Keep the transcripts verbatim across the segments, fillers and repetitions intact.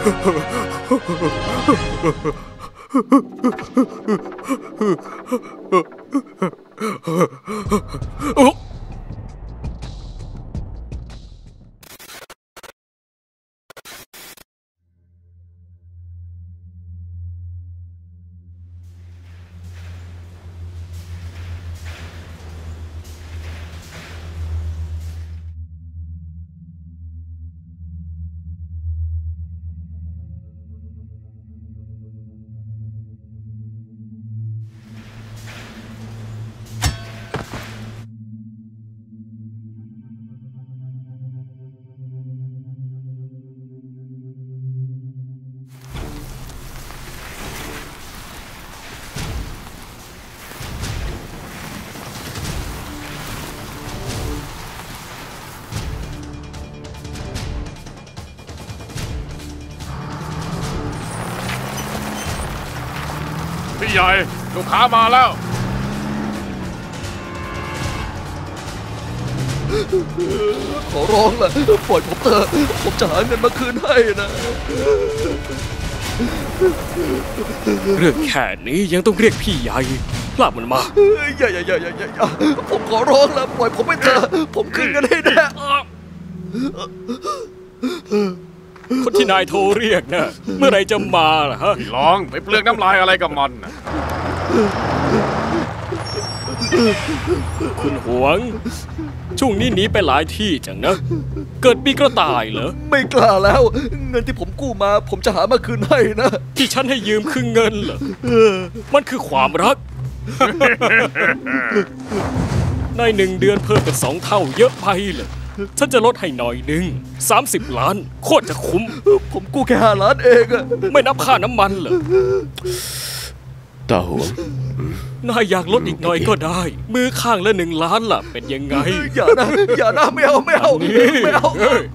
พี่ใหญ่ลูกค้ามาแล้วขอร้องล่ะปล่อยผมเถอะผมจะหาเงินมาคืนให้นะเรื่องแค่นี้ยังต้องเรียกพี่ใหญ่ลากมันมาอย่าอย่าอย่าอย่าอย่าผมขอร้องล่ะปล่อยผมไปเถอะผมคืนเงินให้แน่คนที่นายโทรเรียกนะเมื่อไรจะมาล่ะฮะลองไปเปลือกน้ำลายอะไรกับมันนะคุณหวงช่วงนี้หนีไปหลายที่จังนะเกิดมีกระต่ายเหรอไม่กล้าแล้วเงินที่ผมกู้มาผมจะหามาคืนให้นะที่ฉันให้ยืมคือเงินเหรอมันคือความรักในหนึ่งเดือนเพิ่มเป็นสองเท่าเยอะไปเลยฉันจะลดให้หน่อยหนึ่งสามสิบล้านโคตรจะคุ้มผมกู้แค่ห้าล้านเองอะไม่นับค่าน้ำมันเหรอตาหัวนายอยากลดอีกหน่อยก็ได้มือข้างละหนึ่งล้านล่ะเป็นยังไงอย่านะอย่านะไม่เอาไม่เอาไม่เอา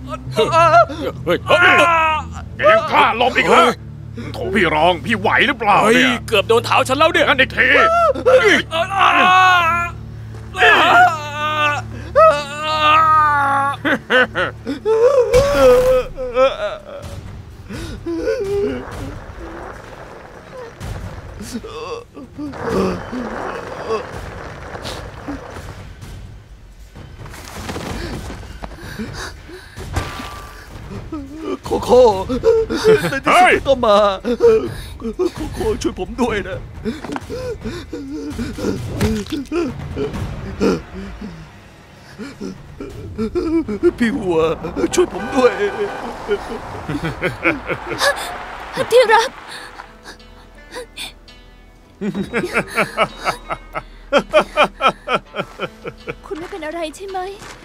แกยังกล้าลบอีกเหรอโถพี่รองพี่ไหวหรือเปล่าเนี่ยเกือบโดนเท้าฉันแล้วเนี่ยงั้นอีกทีโคโค่ในที่สุดก็มาโคโค่ช่วยผมด้วยนะพี่หัวช่วยผมด้วยที่รักคุณไม่เป็นอะไรใช่ไหม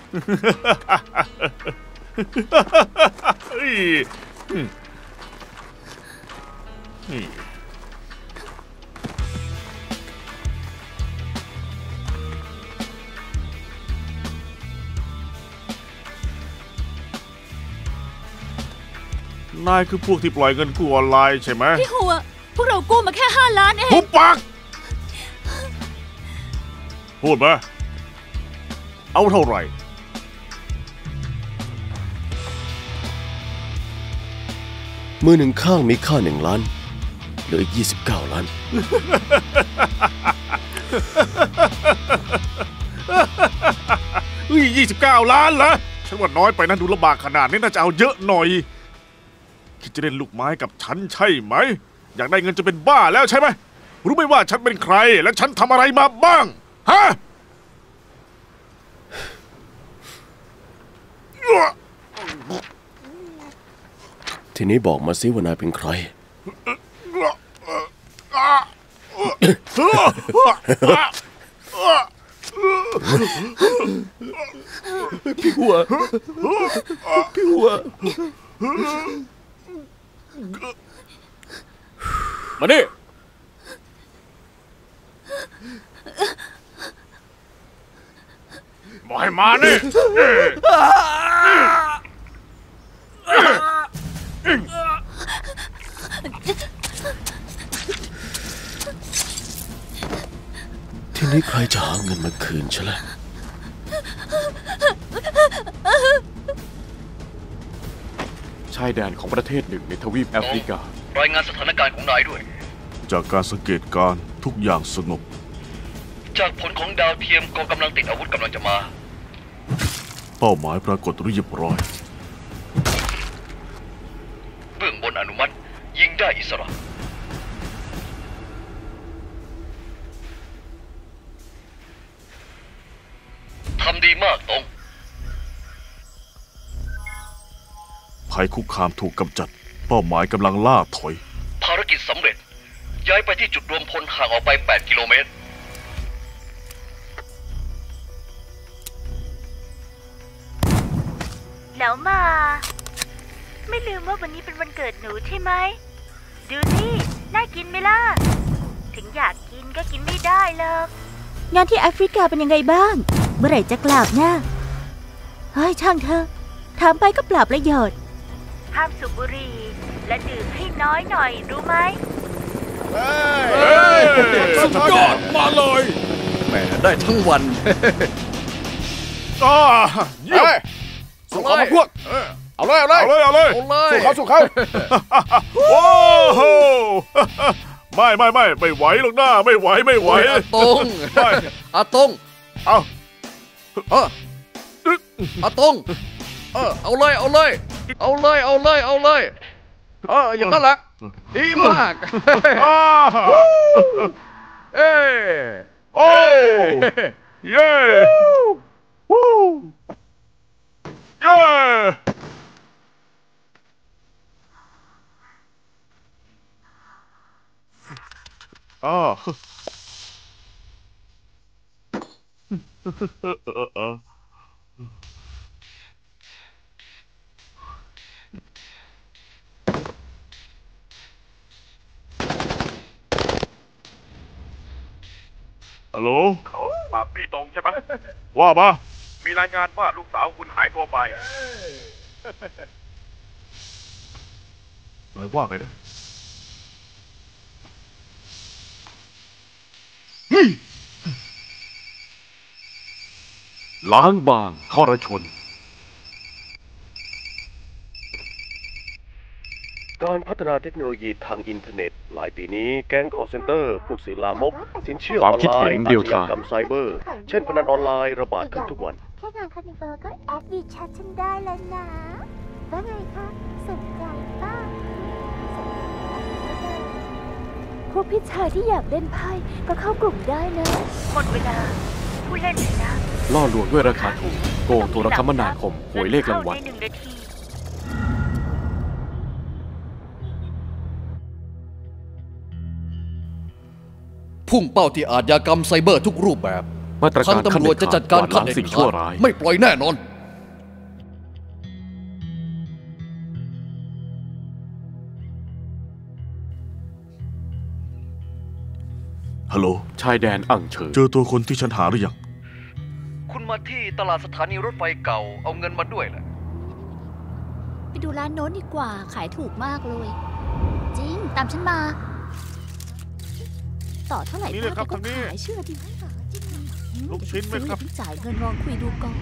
นายคือพวกที่ปล่อยเงินกู้ออนไลน์ใช่ไหมพี่หัวพวกเรากู้มาแค่ห้าล้านเองหุบปากพูดมาเอาเท่าไหร่มือหนึ่งข้างมีค่าหนึ่งล้านเหลืออีกยี่สิบเก้าล้านเฮ้ยยี่สิบเก้าล้านเหรอฉันว่าน้อยไปนะดูลำบากขนาดนี้น่าจะเอาเยอะหน่อยคิดจะเล่นลูกไม้กับฉันใช่ไหมอยากได้เงินจะเป็นบ้าแล้วใช่ไหมรู้ไหมว่าฉันเป็นใครและฉันทำอะไรมาบ้างฮะทีนี้บอกมาซิว่านายเป็นใครพี่หัวพี่หัวมาดิบอกให้มานี่ทีนี้ใครจะหาเงินมาคืนฉันล่ะฉัชายแดนของประเทศหนึ่งในทวีปแอฟริการายงานสถานการณ์ของนายด้วยจากการสังเกตการณ์ทุกอย่างสงบจากผลของดาวเทียมกองกำลังติดอาวุธกำลังจะมาเป้าหมายปรากฏเรียบร้อยเบื้องบนอนุมัติยิงได้อิสระ ทำดีมากตรงภัยคุกคามถูกกำจัด เป้าหมายกำลังล่าถอยภารกิจสำเร็จ ย้ายไปที่จุดรวมพลห่างออกไป แปด กิโลเมตรแล้วมา ไม่ลืมว่าวันนี้เป็นวันเกิดหนูใช่ไหม ดูนี่น่ากินไหมล่ะ ถึงอยากกินก็กินไม่ได้หรอกงานที่แอฟริกาเป็นยังไงบ้าง เมื่อไหร่จะกลับนะเฮ้ยช่างเธอถามไปก็เปล่าประโยชน์ห้ามสูบบุหรี่และดื่มให้น้อยหน่อยรู้ไหมสุดยอดมาเลยแหมได้ทั้งวันอ่าเยี่ยมสู้เขามาพวกเอาเลยเอาเลยเอาเลยเอาเลยเอาเลยสู้เขาสู้เขาโอ้โหไม่ไม่ไม่ไม่ไหวหรอกหน้าไม่ไหวไม่ไหวอาตงไม่อาตงเอาเอออาตงเออเอาเลยเอาเลยเอาเลยเอาเลยเอาเลยเอออย่างนั้นแหละดีมากอ่าเอ้ยโอ้เย้วู้เย้อ่าฮัลโหลมาพี่ตรงใช่ไหมว่ามามีรายงานว่าลูกสาวคุณหายตัวไปอะไรว่าไงนะล้างบางทรชนการพัฒนาเทคโนโลยีทางอินเทอร์เน็ต หลายปีนี้แก๊งคอลเซ็นเตอร์พวกสื่อลามก สินเชื่ออความอนคิดไลเห็น์นเดียวอาชกัญาน กรรมไซเบอร์ เช่นพนันออนไลน์ระบาดขึ้นทุกวันแค่งานคานิเวอร์ก็แอดวีแชทฉันได้แล้วนะว่าไงคะสนใจป่ะพวกพี่ชายที่อยากเล่นไพ่ก็เข้ากลุ่มได้นะหมดเวลาผู้เล่นชนะล่อลวงด้วยราคาถูกโกงโทรคมนาคมหวยเลขรางวัลในหนึ่งนาทีพุ่งเป้าที่อาชญากรรมไซเบอร์ทุกรูปแบบมาตรทาการงตำรวจจะจัดการขั้นเด็ดสิ่งขาชั่วดร้ายไม่ปล่อยแน่นอนฮัลโหลชายแดนอั่งเฉินเจอตัวคนที่ฉันหาหรือยังคุณมาที่ตลาดสถานีรถไฟเก่าเอาเงินมาด้วยแหละไปดูร้านโน้นดีกว่าขายถูกมากเลย จริง ตามฉันมา ต่อเท่าไหร่นี่เลยครับป้าทางนี้ก็ขายเชื่อดิไหมคะจริงอืมลูกชิ้นไหมครับซื้ออย่าเพิ่งจ่ายเงินลองคุยดูก่อน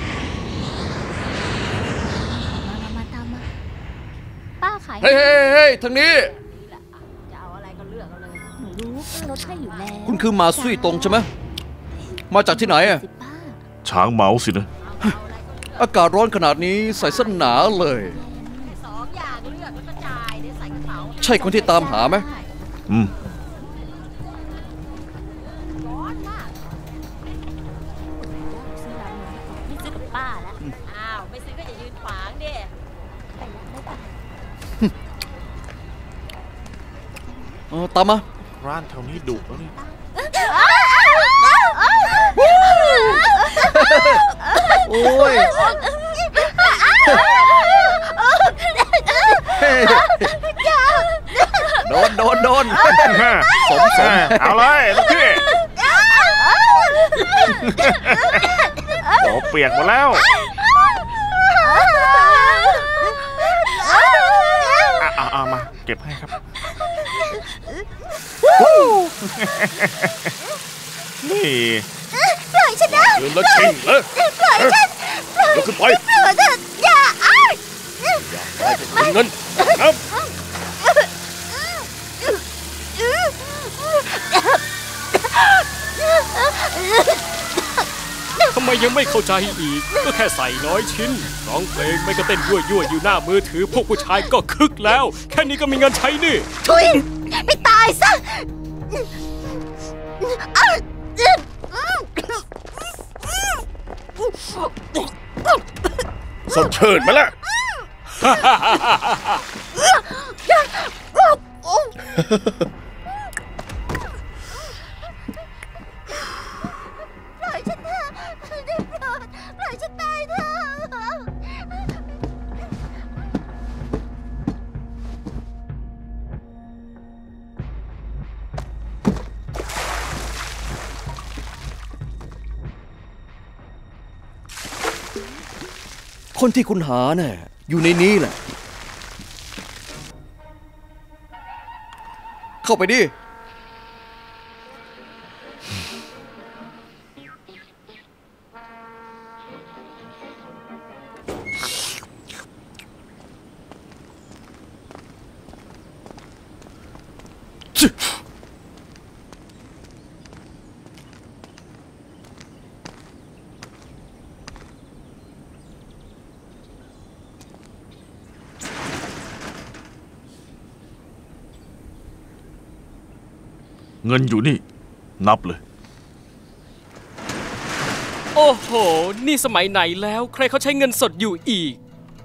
มามามาตามมา ป้าขายเฮ้ยเฮ้ยเฮ้ยทางนี้จะเอาอะไรก็เลือกเอาเลย หนูรู้ป้าลดให้อยู่แล้วคุณคือหมาซุยตรงใช่ไหมมาจากที่ไหนอะสิป้าช้างเมาสินะอากาศร้อนขนาดนี้ใส่เส้นหนาเลยสองอย่างเลือกแล้วก็จ่ายเดี๋ยวใส่กระเป๋าใช่คนที่ตามหาไหมอืมร้อนมากซื้อร้านนี้ไม่ซื้อกับป้าแล้ว อ้าว ไม่ซื้อก็อย่ายืนขวางดิไปละไม่ไปเออตามมาร้านแถวนี้ดุแล้วนี่โอ้ยโดนโดนโดนสมสมเอาเลยลูกพี่โอ้เปียกหมดแล้วอ่ะเอาเอามาเก็บให้ครับนี่ปล่อยฉันนะเดินแล้วชิงเลยปล่อยฉันปล่อยยกขึ้นไปปล่อยฉันอย่าอ้ายอย่าไปไปจะคืนเงินครับทำไมยังไม่เข้าใจอีก ก็แค่ใส่น้อยชิ้นร้องเพลงไม่ก็เต้นยั่วยั่วๆอยู่หน้ามือถือพวกผู้ชายก็คึกแล้ว แค่นี้ก็มีเงินใช้นี่ทุยไม่ตายซะสดชื่นไหมล่ะปล่อยฉันเถอะได้โปรดปล่อยฉันตายเถอะคนที่คุณหาน่ะอยู่ในนี้แหละ เข้าไปดิเงินอยู่นี่ นับเลยโอ้โห นี่สมัยไหนแล้ว ใครเขาใช้เงินสดอยู่อีก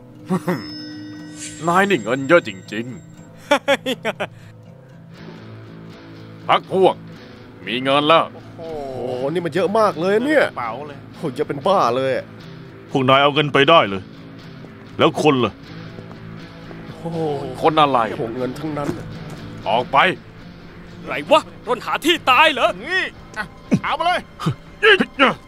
นายนี่เงินเยอะจริงๆ พักพวก มีเงินแล้วโอ้โห นี่มันเยอะมากเลยเนี่ยเป๋าเลยโอ้ยจะเป็นบ้าเลยพวกนายเอาเงินไปได้เลย แล้วคนล่ะโอ้โหคนอะไรพวกเงินทั้งนั้นออกไปไรวะร่นหาที่ตายเหรอนี่อ่ะเอามาเลยเฮ้ย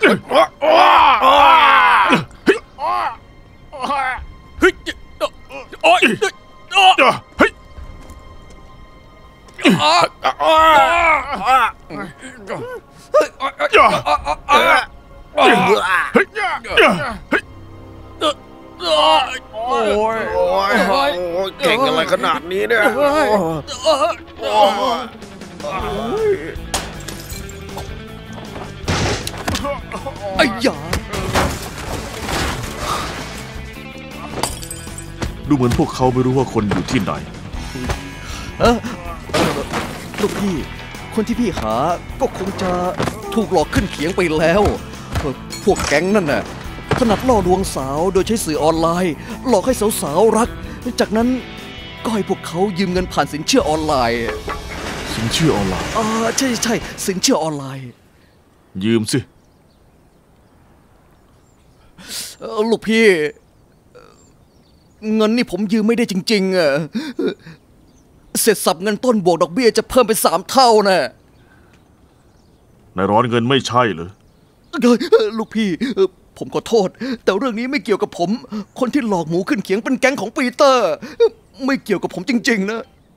โอ๊ยเฮ้ยโอ้ยโอ้ยเก่งอะไรขนาดนี้เนี่ยไอ้ยาดูเหมือนพวกเขาไม่รู้ว่าคนอยู่ที่ไหนเออลูกพี่ คนที่พี่หาก็คงจะถูกหลอกขึ้นเขียงไปแล้วเออพวกแก๊งนั่นน่ะถนัดล่อลวงสาวโดยใช้สื่อออนไลน์ หลอกให้สาวๆรัก จากนั้นก็ให้พวกเขายืมเงินผ่านสินเชื่อออนไลน์สินเชื่อออนไลน์อ่าใช่ใช่สินเชื่อออนไลน์ยืมสิเออลูกพี่เอ่อเงินนี่ผมยืมไม่ได้จริงๆอ่ะเสร็จสับเงินต้นบวกดอกเบี้ยจะเพิ่มเป็นสามเท่าน่ะนายร้อนเงินไม่ใช่เหรอเอ้ยเอ่อลูกพี่เอ่อผมขอโทษ แต่เรื่องนี้ไม่เกี่ยวกับผม คนที่หลอกหมูขึ้นเขียงเป็นแก๊งของปีเตอร์ ไม่เกี่ยวกับผมจริงๆนะ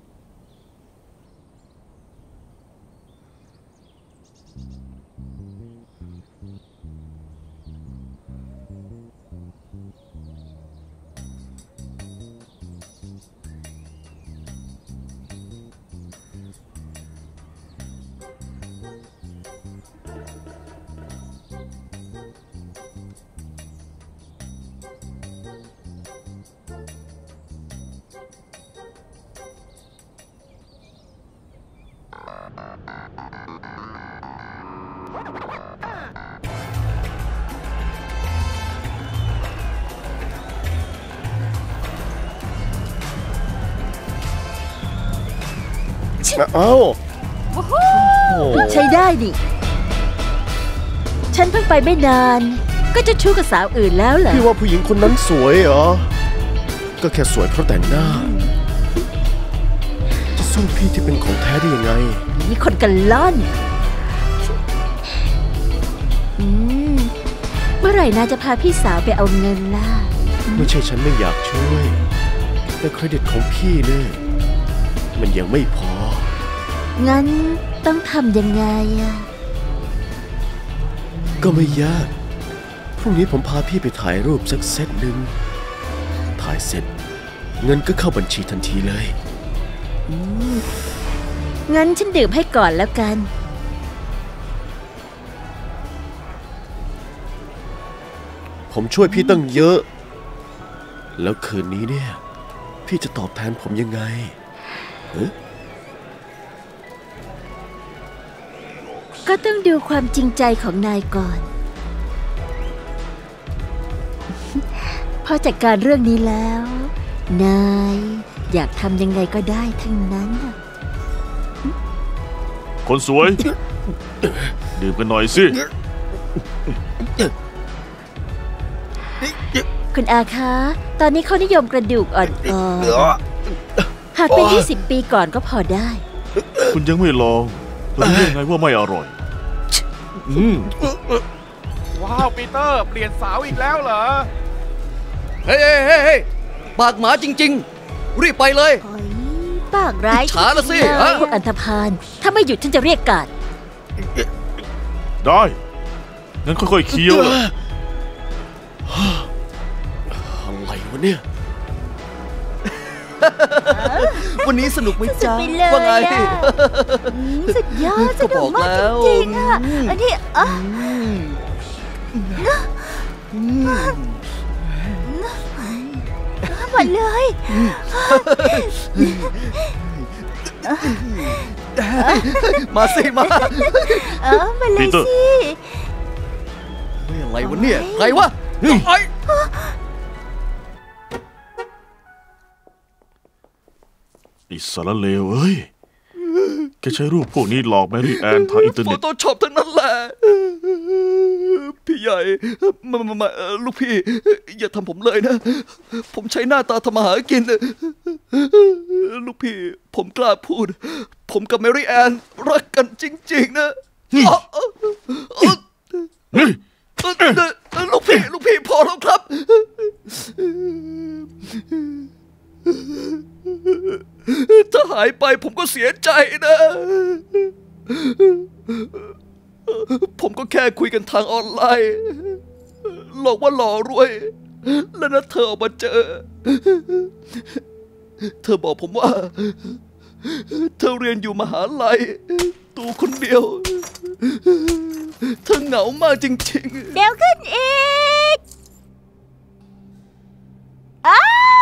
เอ้าใช้ได้ดิฉันเพิ่งไปไม่นาน ก็จะชู้กับสาวอื่นแล้วเหรอพี่ว่าผู้หญิงคนนั้นสวยเหรอ ก็แค่สวยเพราะแต่งหน้า จะสู้พี่ที่เป็นของแท้ได้ยังไงนี่คนกันล่อนอืมเมื่อไหร่นาจะพาพี่สาวไปเอาเงินล่ะไม่ใช่ฉันไม่อยากช่วย แต่เครดิตของพี่เนี่ยมันยังไม่พองั้นต้องทำยังไงอะก็ไม่ยาก พรุ่งนี้ผมพาพี่ไปถ่ายรูปสักเซตหนึ่งถ่ายเสร็จเงินก็เข้าบัญชีทันทีเลยงั้นฉันดื่มให้ก่อนแล้วกันผมช่วยพี่ตั้งเยอะ แล้วคืนนี้เนี่ยพี่จะตอบแทนผมยังไงฮะก็ต้องดูความจริงใจของนายก่อน พอจัดการเรื่องนี้แล้ว นายอยากทำยังไงก็ได้ทั้งนั้นน่ะคนสวย ดื่มกันหน่อยสิคุณอาคะ ตอนนี้เขานิยมกระดูกอ่อนๆ หากเป็นยี่สิบปีก่อนก็พอได้คุณยังไม่ลองรู้ได้ไงว่าไม่อร่อยอืมว้าวปีเตอร์เปลี่ยนสาวอีกแล้วเหรอเฮ้ยเฮ้ยเฮ้ยปากหมาจริงๆ รีบไปเลยปากร้ายอิจฉาละสิจริงๆฮะพวกอันธพาลถ้าไม่หยุดฉันจะเรียกกาดได้ งั้นค่อยๆเคี้ยวเลยอะไรวะเนี่ยวันนี้สนุกไหมสุดจ๊ะไปเลยว่าไงอะอืมสุดยอดสก็บนุอก กมากแล้วจริงๆอ่ะ อันนี้อ่ะอืมหมดเลยมาสิมาเออมาเลปียเตอร์สิไม่อะไรวะเนี่ยใครวะไอ้ไอิสารเลวเอ้ย แกใช้รูปพวกนี้หลอกแมรี่แอนทางอินเทอร์โฟเน็ตโต้ช็อปทั้งนั้นแหละ พี่ใหญ่มามามาเอ่อลูกพี่ อย่าทำผมเลยนะ ผมใช้หน้าตาทำมาหากิน ลูกพี่ ผมกล้าพูด ผมกับแมรี่แอนรักกันจริงๆนะอ๋อเอ่อเอ่อเฮ้ยเอ่อเอ่อลูกพี่ ลูกพี่พอแล้วครับ ถ้าหายไปผมก็เสียใจนะ ผมก็แค่คุยกันทางออนไลน์หลอกว่าหล่อรวย แล้วนัดเธอออกมาเจอ เธอบอกผมว่า เธอเรียนอยู่มหาลัยตัวคนเดียว เธอเหงามากจริงๆเดี๋ยวขึ้นอีก อ้าว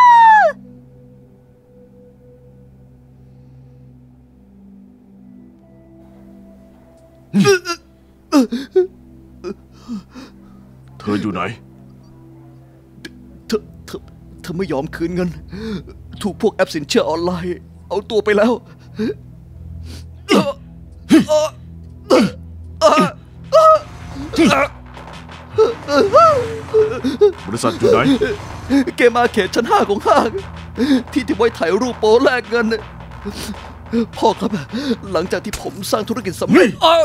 เธออยู่ไหนเธอเธอเธอไม่ยอมคืนเงิน ถูกพวกแอปสินเชื่อออนไลน์ เอาตัวไปแล้วบริษัทอยู่ไหนเกมอาเขตชั้นห้าของห้าง ที่ที่ไว้ถ่ายรูปโป๊แลกเงิน พ่อครับ หลังจากที่ผมสร้างธุรกิจสำเร็จอ้าว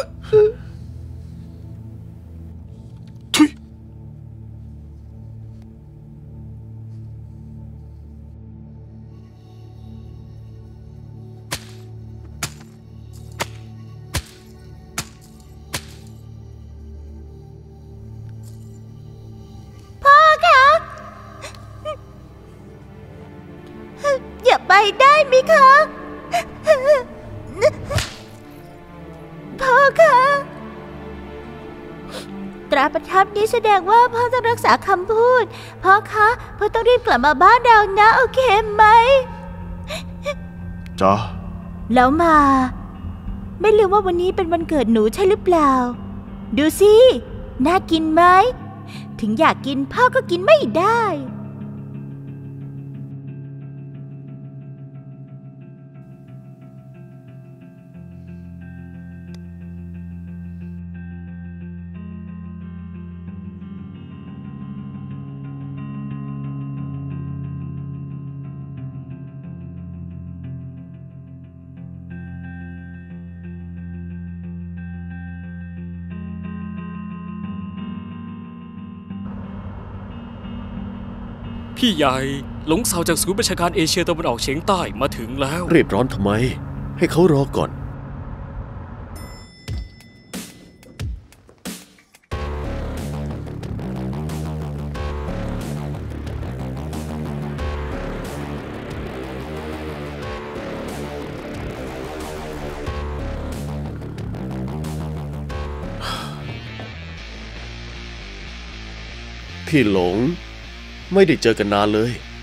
ทุยอย่าไปได้ไหมคะ พ่อคะตราประทับนี้แสดงว่าพ่อต้องรักษาคำพูด พ่อคะพ่อต้องรีบกลับมาบ้านเรานะโอเคไหมจ้าแล้วมา ไม่ลืมว่าวันนี้เป็นวันเกิดหนูใช่หรือเปล่า ดูสิ น่ากินไหม ถึงอยากกินพ่อก็กินไม่ได้พี่ใหญ่หลงเสาจากศูนย์ประชาการเอเชียตะวันออกเฉียงใต้มาถึงแล้วรีบร้อนทำไม ให้เขารอก่อนพี่หลงไม่ได้เจอกันนานเลย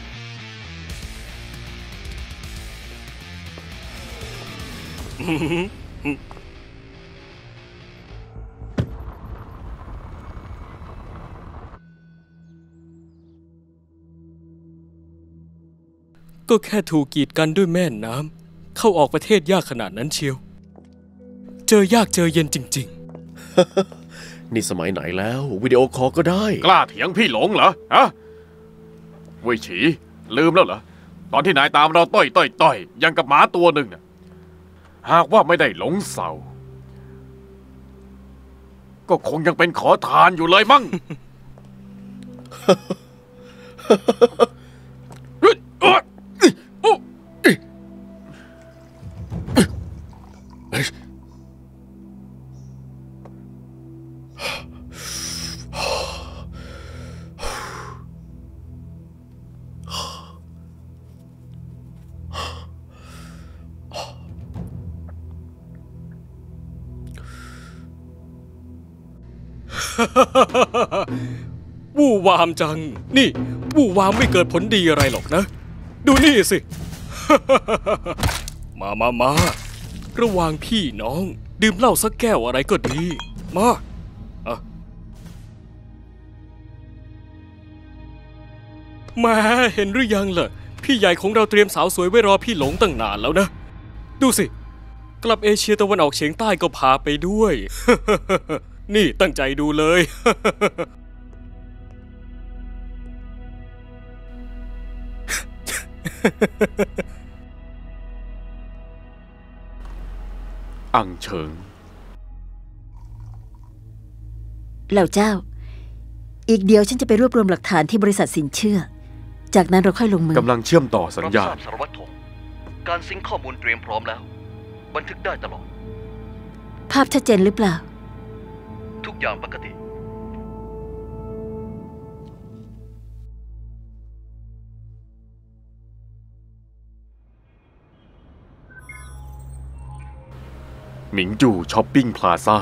ก็แค่ถูกกีดกันด้วยแม่น้ำเข้าออกประเทศยากขนาดนั้นเชียวเจอยากเจอเย็นจริงๆนี่สมัยไหนแล้ววิดีโอคอลก็ได้กล้าเถียงพี่หลงเหรอฮะเว่ยฉีลืมแล้วเหรอตอนที่นายตามเราต้อยต้อยต้อยยังกับหมาตัวหนึ่งน่ะหากว่าไม่ได้หลงเสาก็คงยังเป็นขอทานอยู่เลยมั้งวู่วามจังนี่วู่วามไม่เกิดผลดีอะไรหรอกนะดูนี่สิ มามามาระหว่างพี่น้องดื่มเหล้าสักแก้วอะไรก็ดีมาอะแม่เห็นหรือยังล่ะพี่ใหญ่ของเราเตรียมสาวสวยไว้รอพี่หลงตั้งนานแล้วนะดูสิกลับเอเชียตะวันออกเฉียงใต้ก็พาไปด้วย นี่ตั้งใจดูเลยอังเฉิงเหล่าเจ้าอีกเดียวฉันจะไปรวบรวมหลักฐานที่บริษัทสินเชื่อจากนั้นเราค่อยลงมือกำลังเชื่อมต่อสัญญาณรับทราบสารวัตรถงการซิงค์ข้อมูลเตรียมพร้อมแล้ว บันทึกได้ตลอดภาพชัดเจนหรือเปล่าทุกอย่างปกติหมิงจูช้อปปิ้งพลาซ่า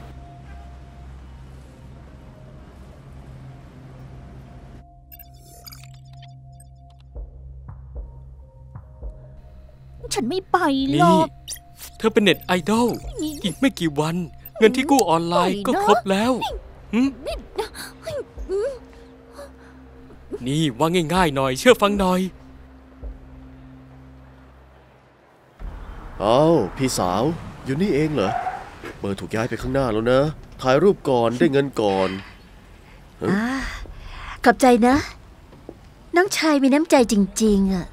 ฉันไม่ไปหรนี่อกเธอเป็นเน็ตไอดอลอีกไม่กี่วันเงินที่กู้ออนไลน์ก็ครบแล้วหึนี่ว่าง่ายๆหน่อยเชื่อฟังหน่อยอ้าวพี่สาวอยู่นี่เองเหรอเบอร์ถูกย้ายไปข้างหน้าแล้วนะถ่ายรูปก่อนได้เงินก่อนอ่าขอบใจนะ น้องชายมีน้ำใจจริงๆอ่ะ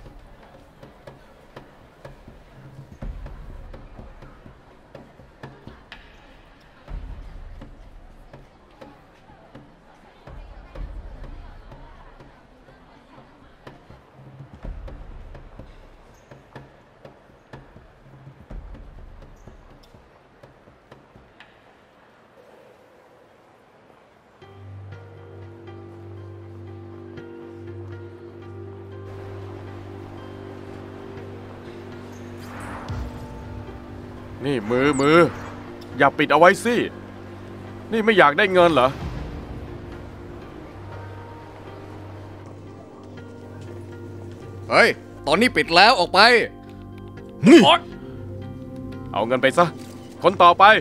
นี่มือมืออย่าปิดเอาไว้สินี่ไม่อยากได้เงินเหรอเฮ้ยตอนนี้ปิดแล้วออกไปเอาเงินไปซะคนต่อไป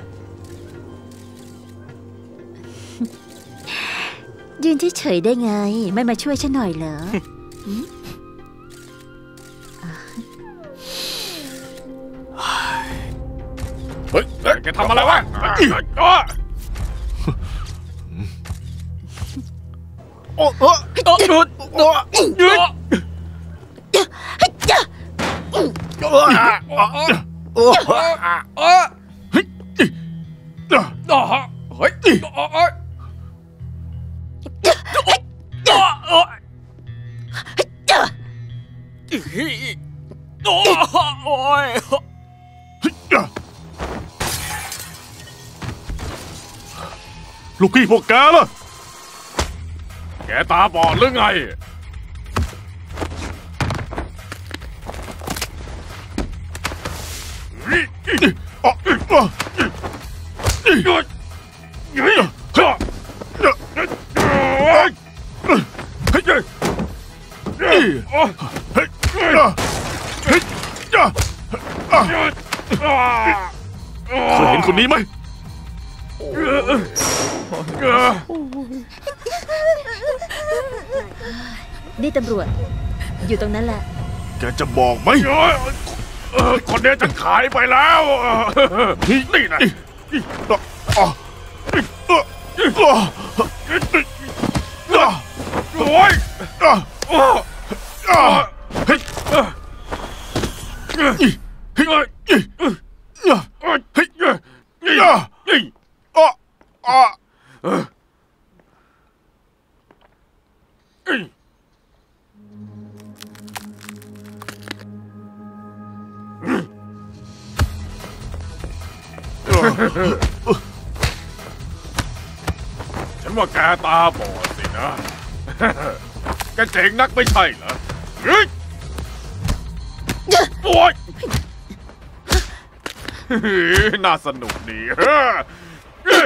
ยืนเฉยๆได้ไงไม่มาช่วยฉันหน่อยเหรอเฮ้ยแกทำอะไรวะโอ้โหหยุดหยุดหยุดลูกพี่พวกแกล่ะแกตาบอดหรือไงคนนี้ไหมนี่ตำรวจ อยู่ตรงนั้นแหละแกจะบอกไหมคนนี้ฉันขายไปแล้วนี่นี่นะโอ้ยเฮ้ยเฮ้ยเฮ้ยเฮ้ยเฮ้ยอ่ะอ่ะฉันว่าแกตาบอดสินะแกเจ๋งนักไม่ใช่เหรอเฮ้ยโอ๊ยน่าสนุกดีเฮ้ย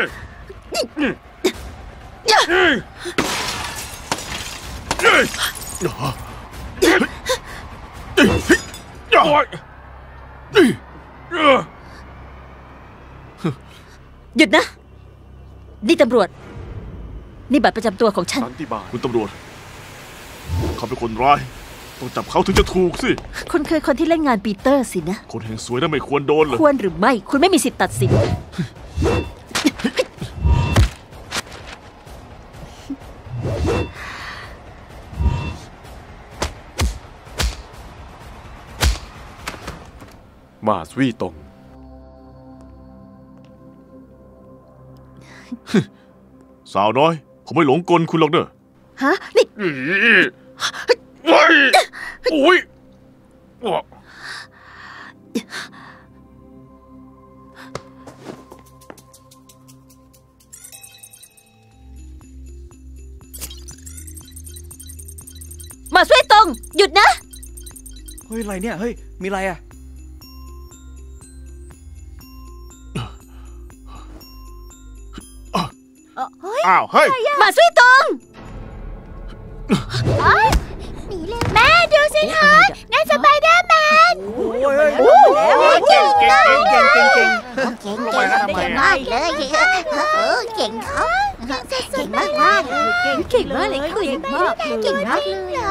หยุดนะ นี่ตำรวจ นี่บัตรประจำตัวของฉันสันติบาลคุณตำรวจเขาเป็นคนร้ายต้องจับเขาถึงจะถูกสิคุณคือคนที่เล่นงานปีเตอร์สินะคนแห่งสวยนั้นไม่ควรโดนเลยควรหรือไม่ คุณไม่มีสิทธิ์ตัดสินมาสวีตงสาวน้อยผมไม่หลงกลคุณหรอกเนอะฮะ นี่โอ้ยโอ้ยมาช่วยตรง หยุดนะเฮ้ยอะไรเนี่ย เฮ้ย มีอะไรอ่ะอ้าว เฮ้ยมาช่วยตรงแม่ดูสิคะนั่นสไปเดอร์แมนโอ้ยเก่งเก่งเก่งเก่งเก่งเก่งเก่งเก่งมากเลยเออเก่งเขาเก่งมากมากเลยเก่งมากเลยเก่งมากเก่งมากเลยเหรอ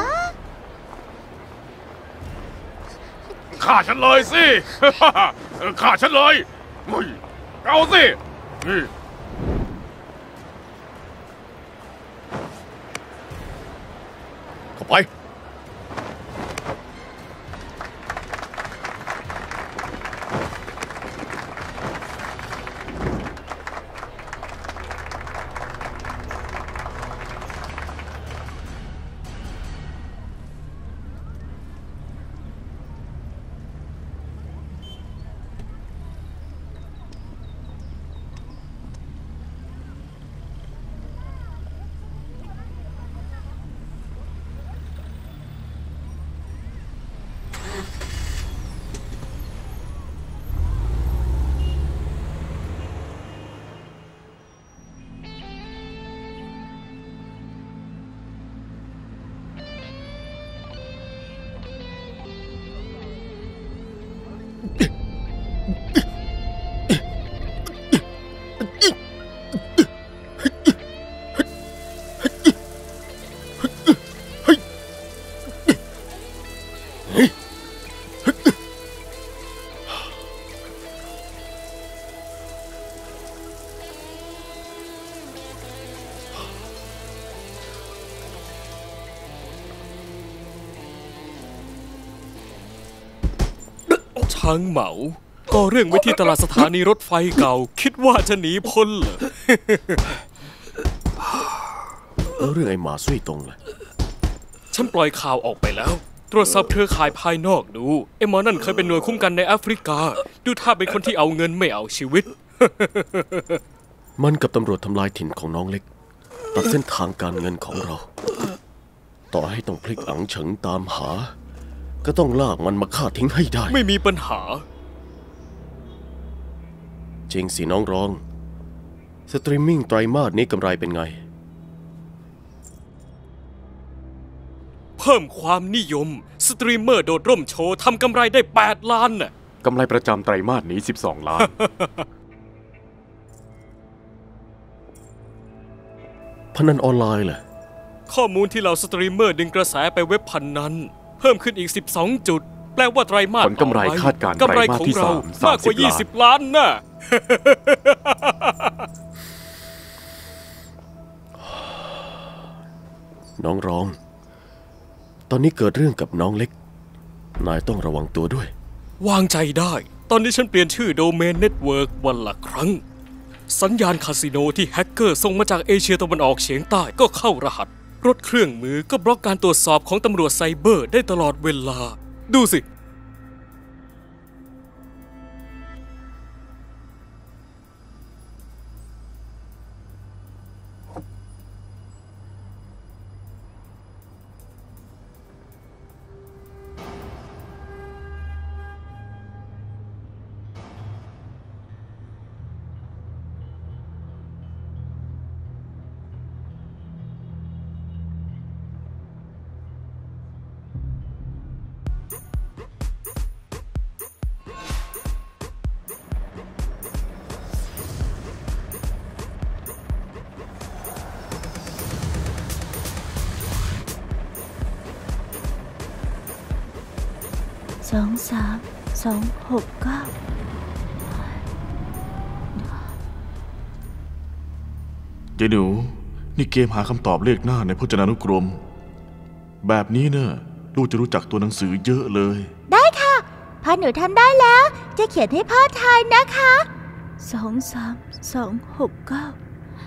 ฆ่าฉันเลยสิฆ่าฉันเลยเอาสิเข้าไปช้างเหมาก็เรื่องไว้ที่ตลาดสถานีรถไฟเก่า คิดว่าจะหนีพ้นเหรอแล้วเรื่องไอ้หมาซุยตงล่ะฉันปล่อยข่าวออกไปแล้ว ตรวจสอบเครือข่ายภายนอกดูไอ้หมอนั่นเคยเป็นหน่วยคุ้มกันในแอฟริกา ดูท่าเป็นคนที่เอาเงินไม่เอาชีวิตมันกับตำรวจทำลายถิ่นของน้องเล็กตัดเส้นทางการเงินของเรา ต่อให้ต้องพลิกอังเฉิงตามหาก็ต้องลากมันมาฆ่าทิ้งให้ได้ไม่มีปัญหาจริงสิน้องรองสตรีมมิ่งไตรมาสนี้กำไรเป็นไงเพิ่มความนิยมสตรีมเมอร์โดดร่มโชว์ทำกำไรได้แปดล้านน่ะกำไรประจำไตรมาสนี้สิบสองล้านพนันออนไลน์เหรอข้อมูลที่เหล่าสตรีมเมอร์ดึงกระแสไปเว็บพนันเพิ่มขึ้นอีกสิบสองจุดแปลว่าไตรมาสผลกำไรคาดการณ์กำไรไตรมาสของที่เราสามมากกว่าสามสิบยี่สิบล้านน่ะน้องรอง ตอนนี้เกิดเรื่องกับน้องเล็ก นายต้องระวังตัวด้วยวางใจได้ ตอนนี้ฉันเปลี่ยนชื่อโดเมนเน็ตเวิร์กวันละครั้ง สัญญาณคาสิโนที่แฮกเกอร์ส่งมาจากเอเชียตะวันออกเฉียงใต้ก็เข้ารหัส รถเครื่องมือก็บล็อกการตรวจสอบของตำรวจไซเบอร์ได้ตลอดเวลา ดูสิสองสามสองหกเก้าเจหนูนี่เกมหาคำตอบเลขหน้าในพจนานุกรม แบบนี้เนอะลูกจะรู้จักตัวหนังสือเยอะเลยได้ค่ะพอหนูทำได้แล้ว จะเขียนให้พ่อทายนะคะสองสามสองหกเก้า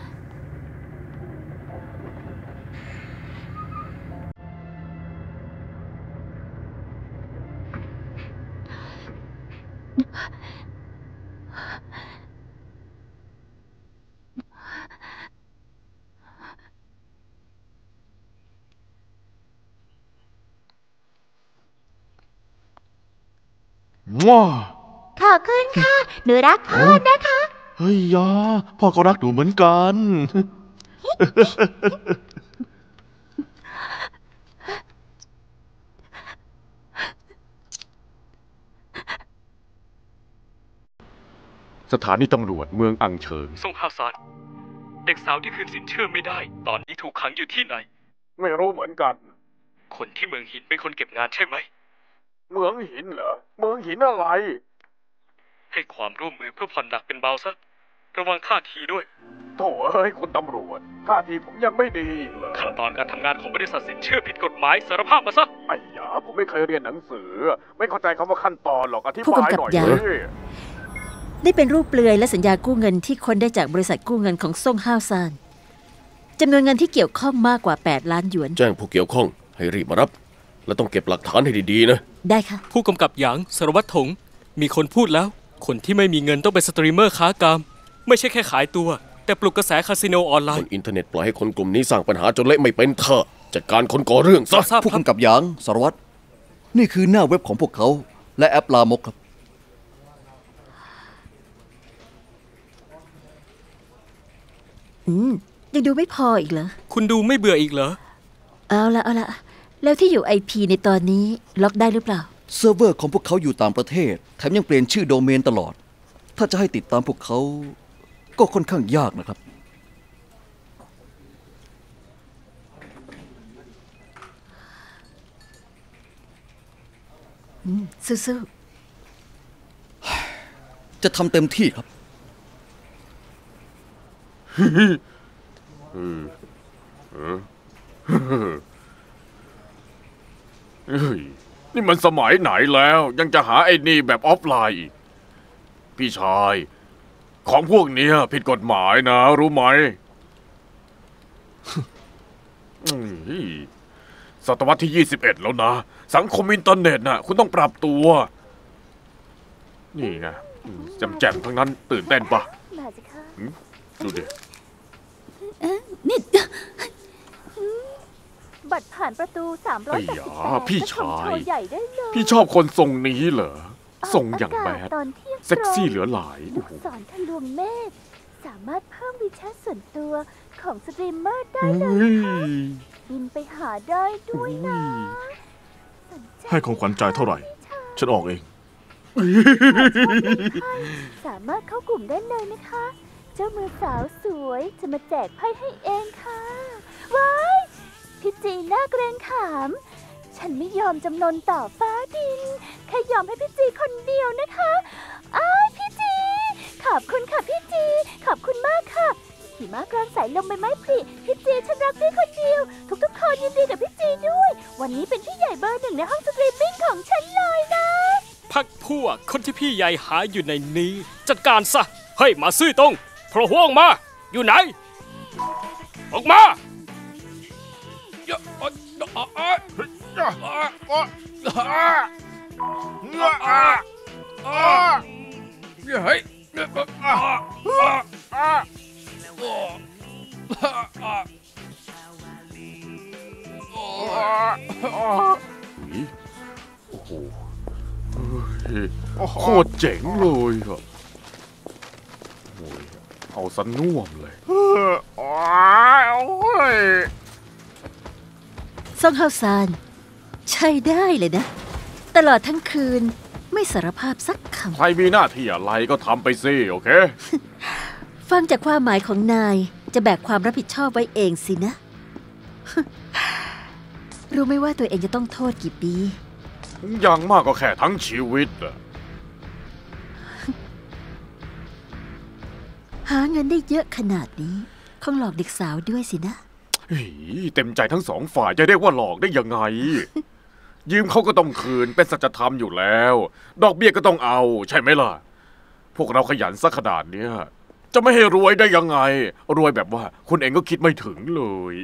ว้าขอบคุณค่ะ หนูรักพ่อนะคะเฮ้ยยาพ่อก็รักหนูเหมือนกันสถานีตำรวจเมืองอังเฉิงส่งข่าวสารเด็กสาวที่คืนสินเชื่อไม่ได้ ตอนนี้ถูกขังอยู่ที่ไหนไม่รู้เหมือนกันคนที่เมืองหินเป็นคนเก็บงานใช่ไหมเมืองหินเหรอ เมืองหินอะไรให้ความร่วมมือเพื่อผ่อนหนักเป็นเบาซะ ระวังท่าทีด้วยโถ่เอ้ยคุณตำรวจท่าทีผมยังไม่ดีเลยขั้นตอนการทำงานของบริษัทสินเชื่อผิดกฎหมายสารภาพมาซะไอ้ยาผมไม่เคยเรียนหนังสือ ไม่เข้าใจคำว่าขั้นตอนหรอกอธิผู้บายกำกับหน่อยยาเลยนี่เป็นรูปเปลือยและสัญญากู้เงินที่ค้นได้จากบริษัทกู้เงินของซ่งห้าวซานจำนวนเงินที่เกี่ยวข้องมากกว่าแปดล้านหยวนแจ้งผู้เกี่ยวข้องให้รีบมารับ และต้องเก็บหลักฐานให้ดีๆนะได้ค่ะผู้กำกับหยางสารวัตรถง มีคนพูดแล้ว คนที่ไม่มีเงินต้องเป็นสตรีมเมอร์ค้ากาม ไม่ใช่แค่ขายตัว แต่ปลุกกระแสคาสิโนออนไลบน์นอินเทอร์เน็ตปล่อยให้คนกลุ่มนี้สร้างปัญหาจนเละไม่เป็นท่าจัดการคนก่อเรื่องซะทราบผู้ครับกำกับหยางสารวัตรนี่คือหน้าเว็บของพวกเขา และแอปลามกครับอืมยังดูไม่พออีกเหรอคุณดูไม่เบื่ออีกเหรอเอาละเอาละแล้วที่อยู่ ไอ พี ในตอนนี้ล็อกได้หรือเปล่าเซิร์ฟเวอร์ของพวกเขาอยู่ต่างประเทศ แถมยังเปลี่ยนชื่อโดเมนตลอด ถ้าจะให้ติดตามพวกเขา ก็ค่อนข้างยากนะครับอืมสู้จะทำเต็มที่ครับเฮ้ยนี่มันสมัยไหนแล้วยังจะหาไอ้นี่แบบออฟไลน์อีกพี่ชาย ของพวกเนี้ยผิดกฎหมายนะ รู้ไหม อื้อศตวรรษที่ยี่สิบเอ็ดแล้วนะ สังคมอินเทอร์เน็ตน่ะ คุณต้องปรับตัว นี่ไงอืมแจ่มๆทั้งนั้นตื่นเต้นปะมาสิคะหืมดูดินี่บัตรผ่านประตูสามร้อยไอ้แปดหสิบยาแปดพี่ชายโชว์ใหญ่ได้เลยพี่ชอบคนทรงนี้เหรอทรงอย่างแบดตอนเที่ยงเซ็กซี่ตรงเหลือหลายลูโอ้กโหศรทะลวงเมฆสามารถเพิ่มวิชาส่วนตัวของสตรีมเมอร์ได้เฮ้เลยยบินไปหาได้ด้วยนะสนใจให้ของขวัญจ่ายเท่าไหร่ ฉันออกเองสามารถเข้ากลุ่มได้เลยนะคะ เจ้ามือสาวสวยจะมาแจกไพ่ให้เองค่ะว้ายพี่จีน่าเกรงขามฉันไม่ยอมจำนนต่อฟ้าดินแค่ยอมให้พี่จีคนเดียวนะคะอ้ายพี่จีขอบคุณค่ะพี่จีขอบคุณมากค่ะหิมะกลางสายลมใบไม้ผลิพี่จีฉันรักพี่คนเดียวทุกๆคนยินดีกับพี่จีด้วยวันนี้เป็นพี่ใหญ่เบอร์หนึ่งในห้องสตรีมมิ่งของฉันเลยนะพักพวกคนที่พี่ใหญ่หาอยู่ในนี้จัดการซะเฮ้ยมาซื่อตรงโผล่หัวออกมาอยู่ไหนออกมาอย่าอ่ะอ่ะอ่ะอ่ะอ่ะอ่ะอ่ะเฮ้ยอ่ะอ่ะอ่ะโอ้โหโคตรเจ๋งเลยอะโอ้ยเอาสน่วมเลยซ่องเฮาซานใช่ได้เลยนะตลอดทั้งคืนไม่สารภาพสักคำใครมีหน้าที่อะไรก็ทำไปสิโอเคฟังจากความหมายของนายจะแบกความรับผิดชอบไว้เองสินะ รู้ไหมว่าตัวเองจะต้องโทษกี่ปีอย่างมากก็แค่ทั้งชีวิตอะหาเงินได้เยอะขนาดนี้คงหลอกเด็กสาวด้วยสินะเต็มใจทั้งสองฝ่ายจะเรียกว่าหลอกได้ยังไง ยืมเขาก็ต้องคืนเป็นสัจธรรมอยู่แล้วดอกเบี้ยก็ต้องเอาใช่ไหมล่ะพวกเราขยันสักขนาดเนี้ยจะไม่ให้รวยได้ยังไงรวยแบบว่าคุณเองก็คิดไม่ถึงเลย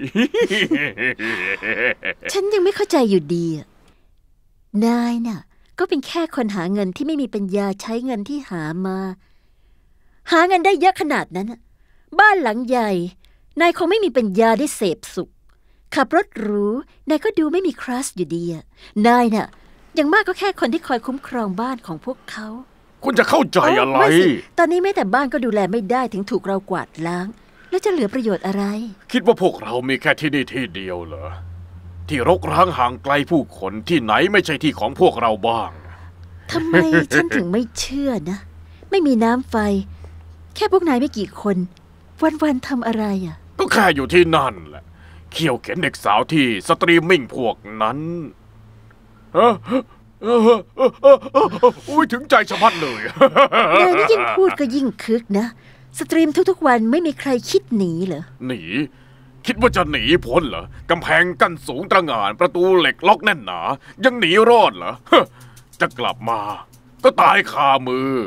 ฉันยังไม่เข้าใจอยู่ดีนายน่ะก็เป็นแค่คนหาเงินที่ไม่มีปัญญาใช้เงินที่หามาหาเงินได้เยอะขนาดนั้นบ้านหลังใหญ่นายคงไม่มีปัญญาได้เสพสุขขับรถหรูนายก็ดูไม่มีคลาสอยู่ดีอ่ะนายน่ะอย่างมากก็แค่คนที่คอยคุ้มครองบ้านของพวกเขาคุณจะเข้าใจอะไรตอนนี้แม้แต่บ้านก็ดูแลไม่ได้ถึงถูกเรากวาดล้างแล้วจะเหลือประโยชน์อะไรคิดว่าพวกเรามีแค่ที่นี่ที่เดียวเหรอที่รกร้างห่างไกลผู้คนที่ไหนไม่ใช่ที่ของพวกเราบ้างทำไมฉันถึงไม่เชื่อนะไม่มีน้ำไฟแค่พวกนายไม่กี่คนวันๆทำอะไรอ่ะก็แค่อยู่ที่นั่นแหละเขี่ยวเข็นเด็กสาวที่สตรีมมิ่งพวกนั้นเออเออเออเอออุ้ยถึงใจชะมัดเลยนายนี่ยิ่งพูดก็ยิ่งคึกนะสตรีมทุกๆวันไม่มีใครคิดหนีเหรอหนีคิดว่าจะหนีพ้นเหรอกำแพงกั้นสูงตระหง่านประตูเหล็กล็อกแน่นหนายังหนีรอดเหรอจะกลับมาก็ตายคามือ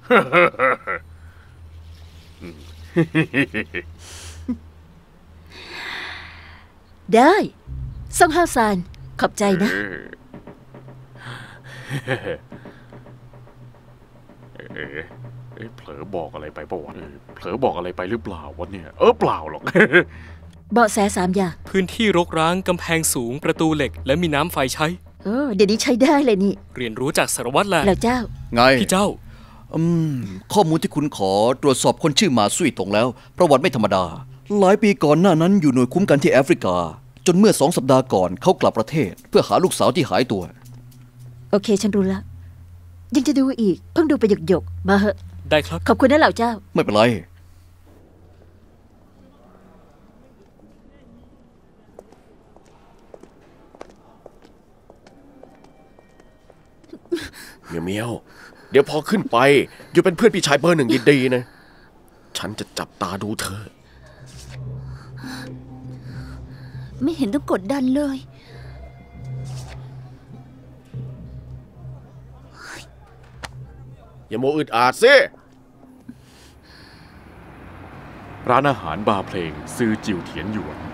ได้ซ่งฮาวซานขอบใจนะเอ๊ะเผลอบอกอะไรไปปะวะเผลอบอกอะไรไปหรือเปล่าวะเนี่ยเออเปล่าหรอกเบาะแสสามอย่างพื้นที่รกร้างกำแพงสูงประตูเหล็กและมีน้ำไฟใช้เออเดี๋ยวนี้ใช้ได้เลยนี่เรียนรู้จากสารวัตรแหละแล้วเจ้าไงพี่เจ้าอืมข้อมูลที่คุณขอตรวจสอบคนชื่อหมาซุยตงแล้วประวัติไม่ธรรมดาหลายปีก่อนหน้านั้นอยู่หน่วยคุ้มกันที่แอฟริกาจนเมื่อสองสัปดาห์ก่อนเขากลับประเทศเพื่อหาลูกสาวที่หายตัวโอเคฉันรู้ละยังจะดูอีกเพิ่งดูไปหยกๆมาเหอะได้ครับขอบคุณนะเหล่าเจ้าไม่เป็นไรเมียวเมียวเดี๋ยวพอขึ้นไปอยู่เป็นเพื่อนพี่ชายเบอร์หนึ่งดีๆนะฉันจะจับตาดูเธอไม่เห็นต้องกดดันเลยอย่าโมอึดอาดสิร้านอาหารบาร์เพลงซื้อจิวเทียนหยวน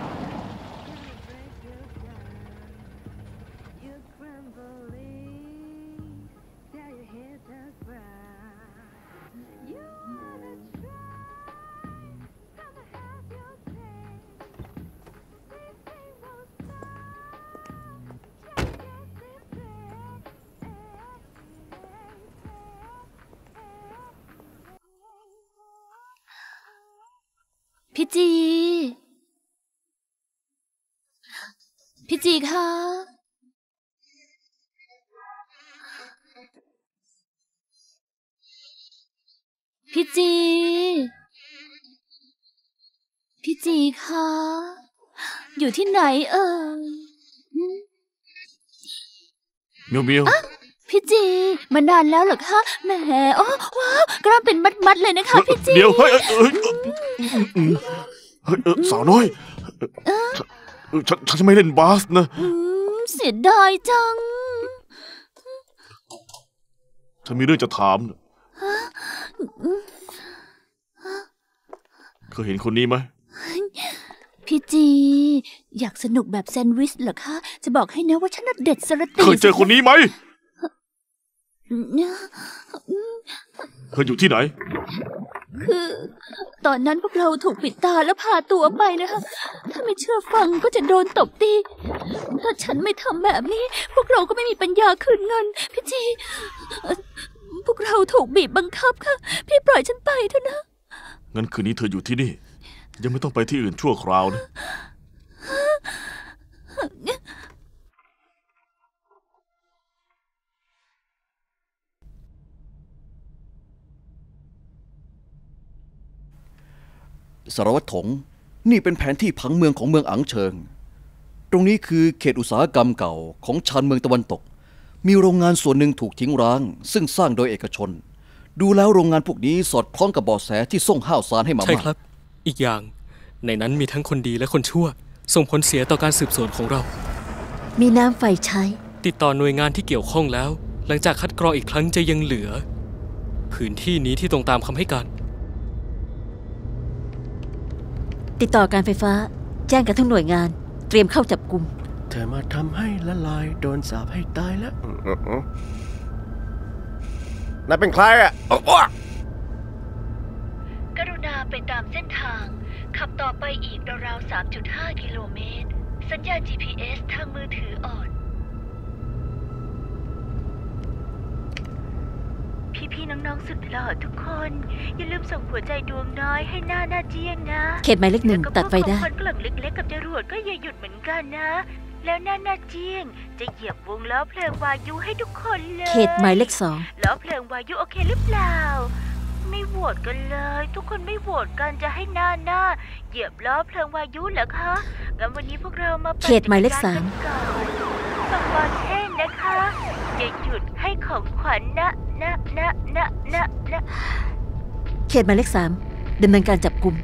พี่จีพี่จีคะพี่จีพี่จีคะอยู่ที่ไหนเออเมียวเมียวพี่จีมานานแล้วเหรอคะแหมโอ้ว้าวกล้ามเป็นมัดๆเลยนะคะพี่จีเดี๋ยวเฮ้ยเฮ้ยเฮ้ยสาวน้อยฉันฉันจะไม่เล่นบาสนะเสียดายจังฉันมีเรื่องจะถามเคยเห็นคนนี้ไหมพี่จีอยากสนุกแบบแซนด์วิชเหรอคะจะบอกให้นะว่าฉันเด็ดสระตีเคยเจอคนนี้ไหมเธออยู่ที่ไหนคือตอนนั้นพวกเราถูกปิดตาแล้วพาตัวไปนะคะถ้าไม่เชื่อฟังก็จะโดนตบตีถ้าฉันไม่ทำแบบนี้พวกเราก็ไม่มีปัญญาคืนเงินพี่จีพวกเราถูกบีบบังคับค่ะพี่ปล่อยฉันไปเถอะนะงั้นคืนนี้เธออยู่ที่นี่ยังไม่ต้องไปที่อื่นชั่วคราวนะสารวัตรถงนี่เป็นแผนที่ผังเมืองของเมืองอั๋งเชิงตรงนี้คือเขตอุตสาหกรรมเก่าของชานเมืองตะวันตกมีโรงงานส่วนหนึ่งถูกทิ้งร้างซึ่งสร้างโดยเอกชนดูแล้วโรงงานพวกนี้สอดคล้องกับเบาะแสที่ส่งห้าวสารให้มาใช่ครับอีกอย่างในนั้นมีทั้งคนดีและคนชั่วส่งผลเสียต่อการสืบสวนของเรามีน้ำไฟใช้ติดต่อหน่วยงานที่เกี่ยวข้องแล้วหลังจากคัดกรองอีกครั้งจะยังเหลือพื้นที่นี้ที่ตรงตามคำให้การติดต่อการไฟฟ้าแจ้งกับทุกหน่วยงานเตรียมเข้าจับกุมเธอมาทำให้ละลายโดนสาปให้ตายแล้วนายเป็นใครอ่ะกรุณาไปตามเส้นทางขับต่อไปอีกราวๆ สามจุดห้า กิโลเมตรสัญญาณ จี พี เอส ทางมือถืออ่อนพี่ๆน้องๆสุดหล่อทุกคนอย่าลืมส่งหัวใจดวงน้อยให้หน้าหน้าเจียงนะเขตหมายเลขหนึ่งตัดไฟได้คนกล่องเล็กๆกับจรวดก็อย่าหยุดเหมือนกันนะแล้วหน้าหน้าเจียงจะเหยียบวงล้อเพลิงวายุให้ทุกคนเลยเขตหมายเลขสองล้อเพลิงวายุโอเคหรือเปล่าไม่โหวตกันเลยทุกคนไม่โหวตกันจะให้หน้าหน้าเหยียบล้อเพลิงวายุเหรอคะงั้นวันนี้พวกเรามาเขตหมายเลขสามส่งบอลเท่นนะคะอย่าหยุดให้ของขวัญนะนะนะนะนะนะเขตหมายเลขสามดำเนินการจับกุม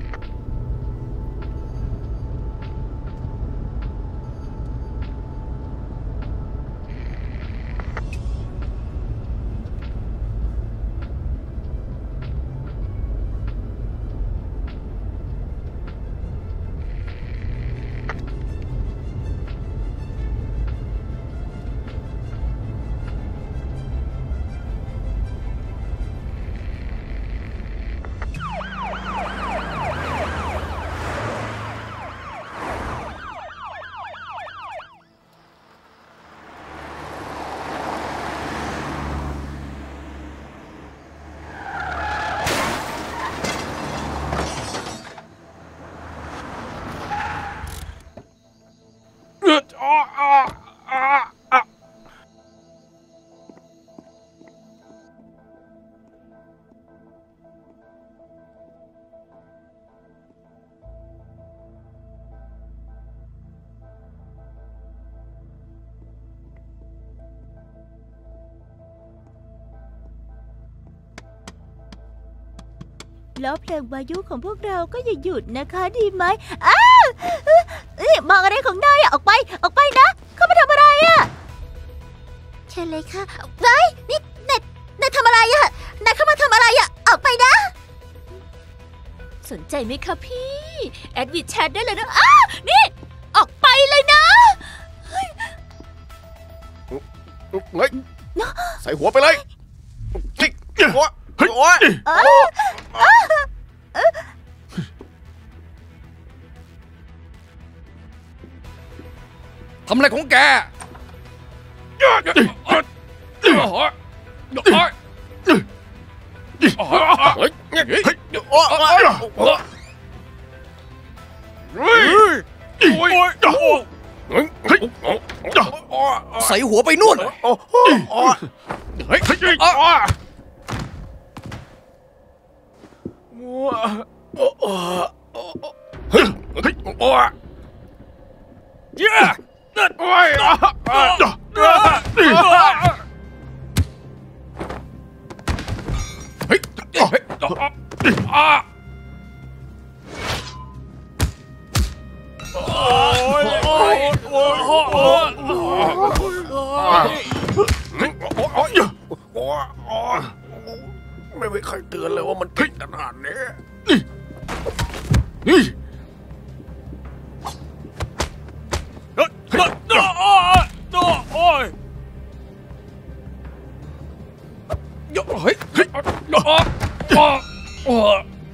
แล้วเพลงวายุของพวกเราก็อย่าหยุดนะคะดีไหมอ้าวมองอะไรของนายอะออกไปออกไปนะเข้ามาทำอะไรอะเชิญเลยค่ะเฮ้ยนี่นายนายทำอะไรอะนายเข้ามาทำอะไรอะออกไปนะสนใจไหมคะพี่แอดวิดแชทได้เลยนะอ้าวนี่ออกไปเลยนะเฮ้ยใส่หัวไปเลยจิกหัวหัวทำอะไรของแกใส่หัวไปนู่นเย้โอ้ยเฮ้ยอ่ะโอ้ยโอ้ยโอ้ยโอ้ยโอ้ยไม่มีใครเตือนเลยว่ามันผิดขนาดนี้นี่โอ้ยโอ้ยเฮ้ยเฮ้ยโอ้โอ้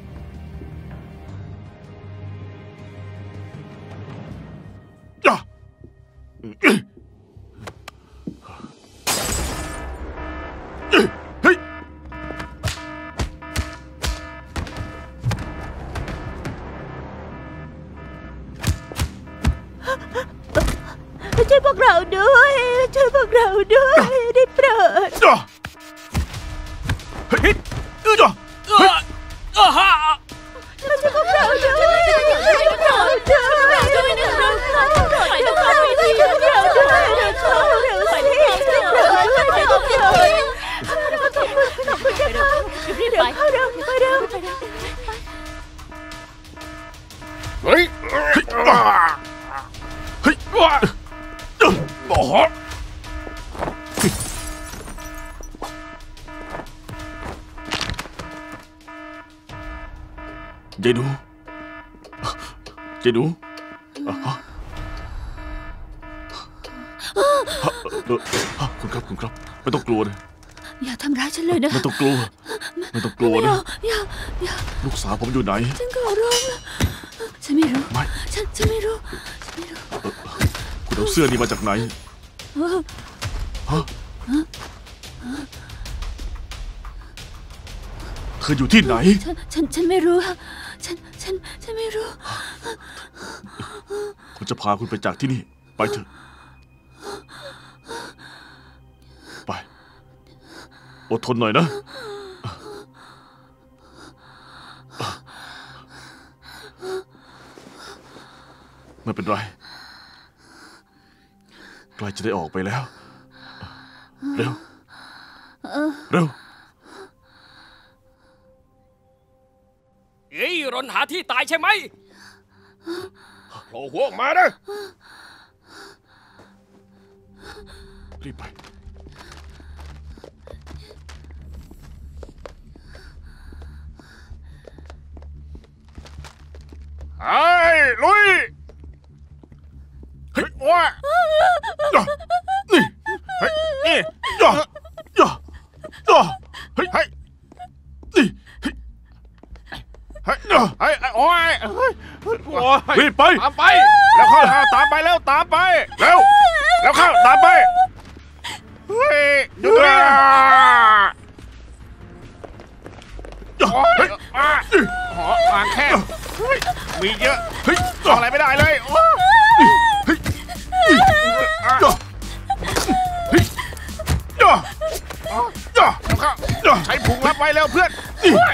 ช่วยพวกเราด้วยช่วยพวกเราด้วยได้โปรดเฮ้ยเออจ้ะเฮ้ยเออฮะช่วยพวกเราด้วยช่วยพวกเราด้วยช่วยพวกเราด้วยช่วยพวกเราด้วยช่วยพวกเราด้วยช่วยพวกเราด้วยช่วยพวกเราด้วยช่วยพวกเราด้วยขอบคุณค่ะเดี๋ยวเข้าเร็วเข้าเร็วเฮ้ยเฮ้ยเฮ้ยหมอเจดูเจดูคุณครับคุณครับไม่ต้องกลัวนะอย่าทำร้ายฉันเลยนะไม่ต้องกลัวไม่ต้องกลัวนะอย่าอย่าลูกสาวผมอยู่ไหนฉันขอร้องฉันไม่รู้ไม่ฉันฉันไม่รู้ฉันไม่รู้คุณเอาเสื้อนี้มาจากไหนฮะเธออยู่ที่ไหนฉันฉันฉันไม่รู้ฉันฉันฉันไม่รู้ผมจะพาคุณไปจากที่นี่ไปเถอะไปอดทนหน่อยนะไม่เป็นไรใกล้จะได้ออกไปแล้วเร็วเร็วเฮ้ยรนหาที่ตายใช่ไหมโผล่หัวออกมานะรีบไปไอ้ลุยเฮ้ยว้านี่เฮ้ยนี่ย่อย่อย่อเฮ้ยเฮ้ยนี่เฮ้ยเฮ้ยโอ้ยรีบไปตามไปแล้วเข้าตามไปแล้วตามไปเร็วแล้วเข้าตามไปเฮ้ยหยุดเลยเฮ้ยหอทางแคบมีเยอะเฮ้ยทำอะไรไม่ได้เลยเฮ้ยย่อเฮ้ยย่อย่อแล้วเข้าใช้พุงรับไว้แล้วเพื่อนเฮ้ย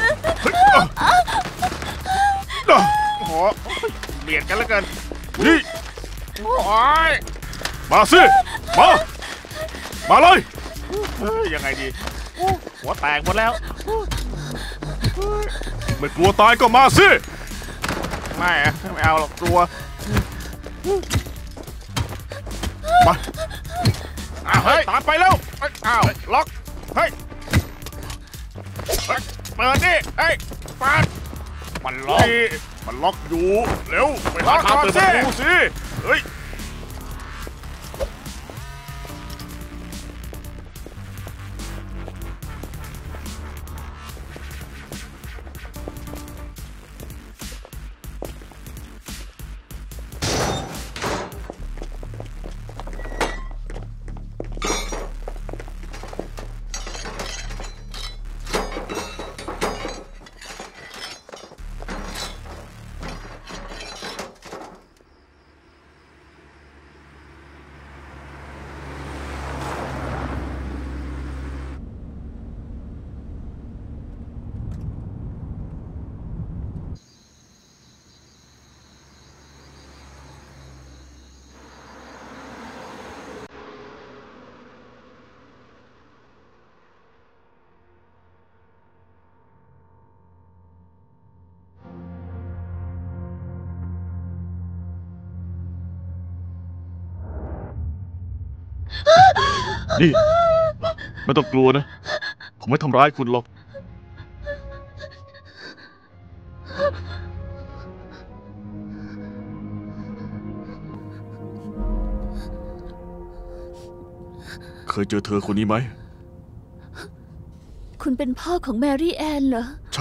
โอ้โหเบียดกันแล้วกันนี่โอ้ยมาสิมามาเลยยังไงดีหัวแตกหมดแล้วไม่กลัวตายก็มาสิไม่ไม่เอาหรอกกลัวมาเฮ้ยตามไปแล้วอ้าวล็อกเฮ้ยเปิดดิเฮ้ยเปิดมันล็อกมันล็อกอยู่เร็วไปหาทางเปิดประตูสิเฮ้ยนี่ไม่ต้องกลัวนะ ผมไม่ทำร้ายคุณหรอก เคยเจอเธอคนนี้ไหมคุณเป็นพ่อของแมรี่แอนเหรอใช่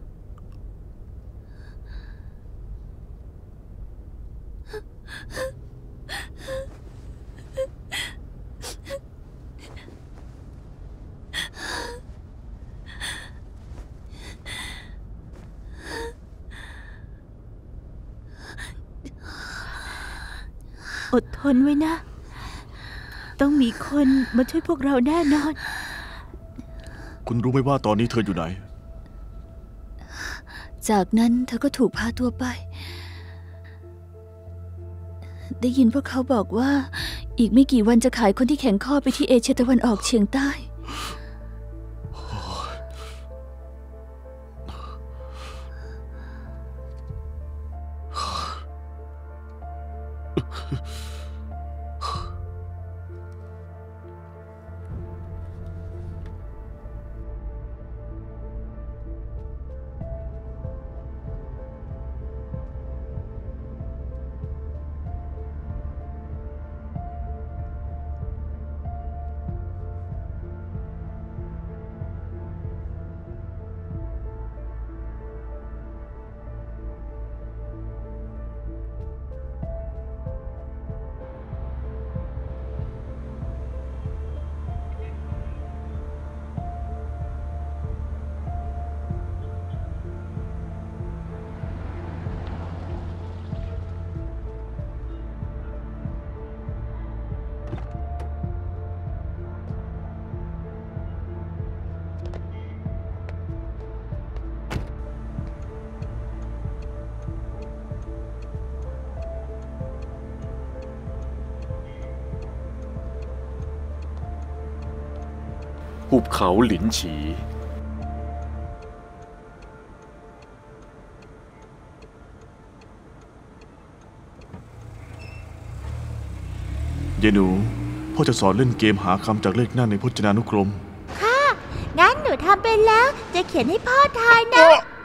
อดทนไว้นะ ต้องมีคนมาช่วยพวกเราแน่นอนคุณรู้ไหมว่าตอนนี้เธออยู่ไหนจากนั้นเธอก็ถูกพาตัวไป ได้ยินพวกเขาบอกว่า อีกไม่กี่วันจะขายคนที่แข็งข้อไปที่เอเชียตะวันออกเฉียงใต้หุบเขาหลินฉีเยหนูพ่อจะสอนเล่นเกมหาคำจากเลขหน้าในพจนานุกรมค่ะ งั้นหนูทำเป็นแล้ว จะเขียนให้พ่อทายนะ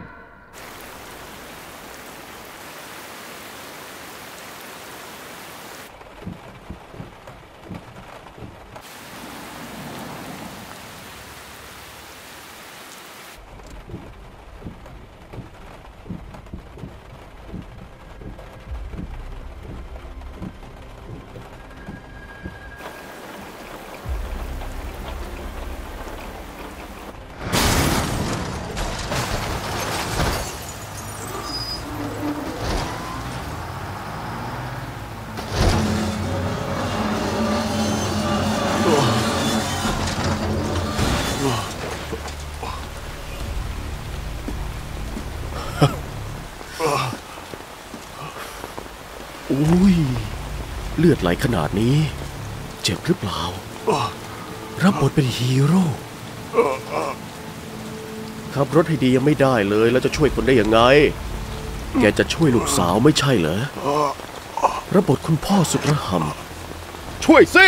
อุ้ยเลือดไหลขนาดนี้ เจ็บหรือเปล่า รับบทเป็นฮีโร่ขับรถให้ดียังไม่ได้เลยแล้วจะช่วยคนได้ยังไง แกจะช่วยลูกสาวไม่ใช่เหรอรับบทคุณพ่อสุดระห่ำช่วยสิ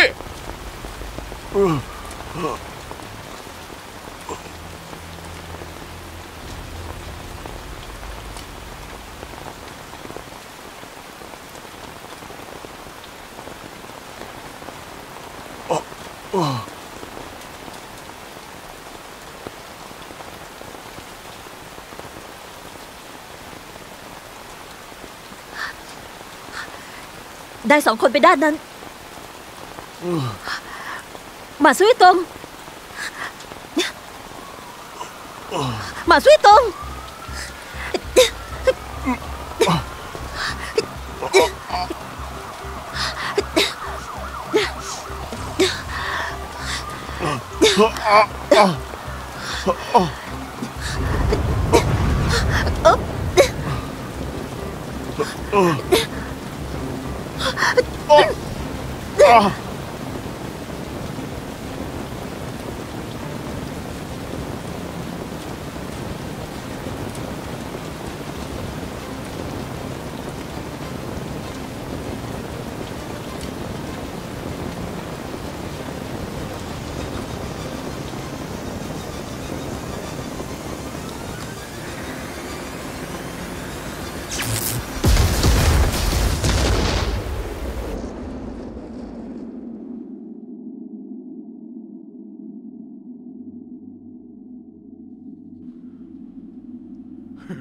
ได้สองคนไปด้านนั้นหมาซุยตงหมาซุยตง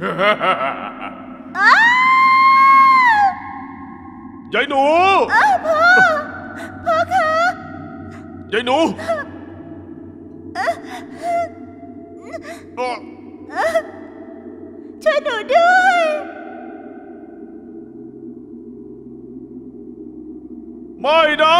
ยายหนูพ่อพ่อคะยายหนูช่วยหนูด้วยไม่นะ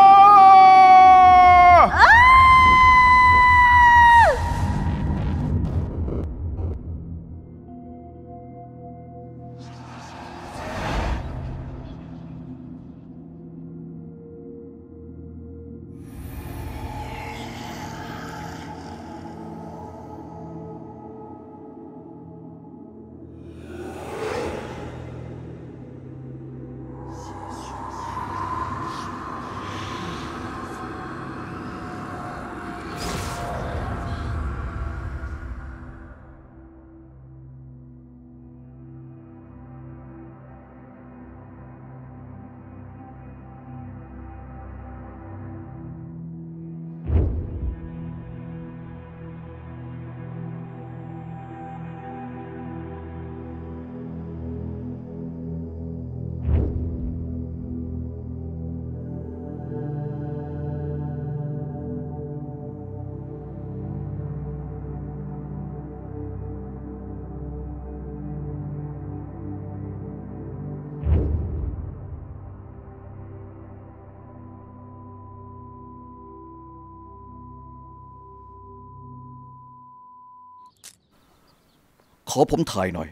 ขอผมถ่ายหน่อย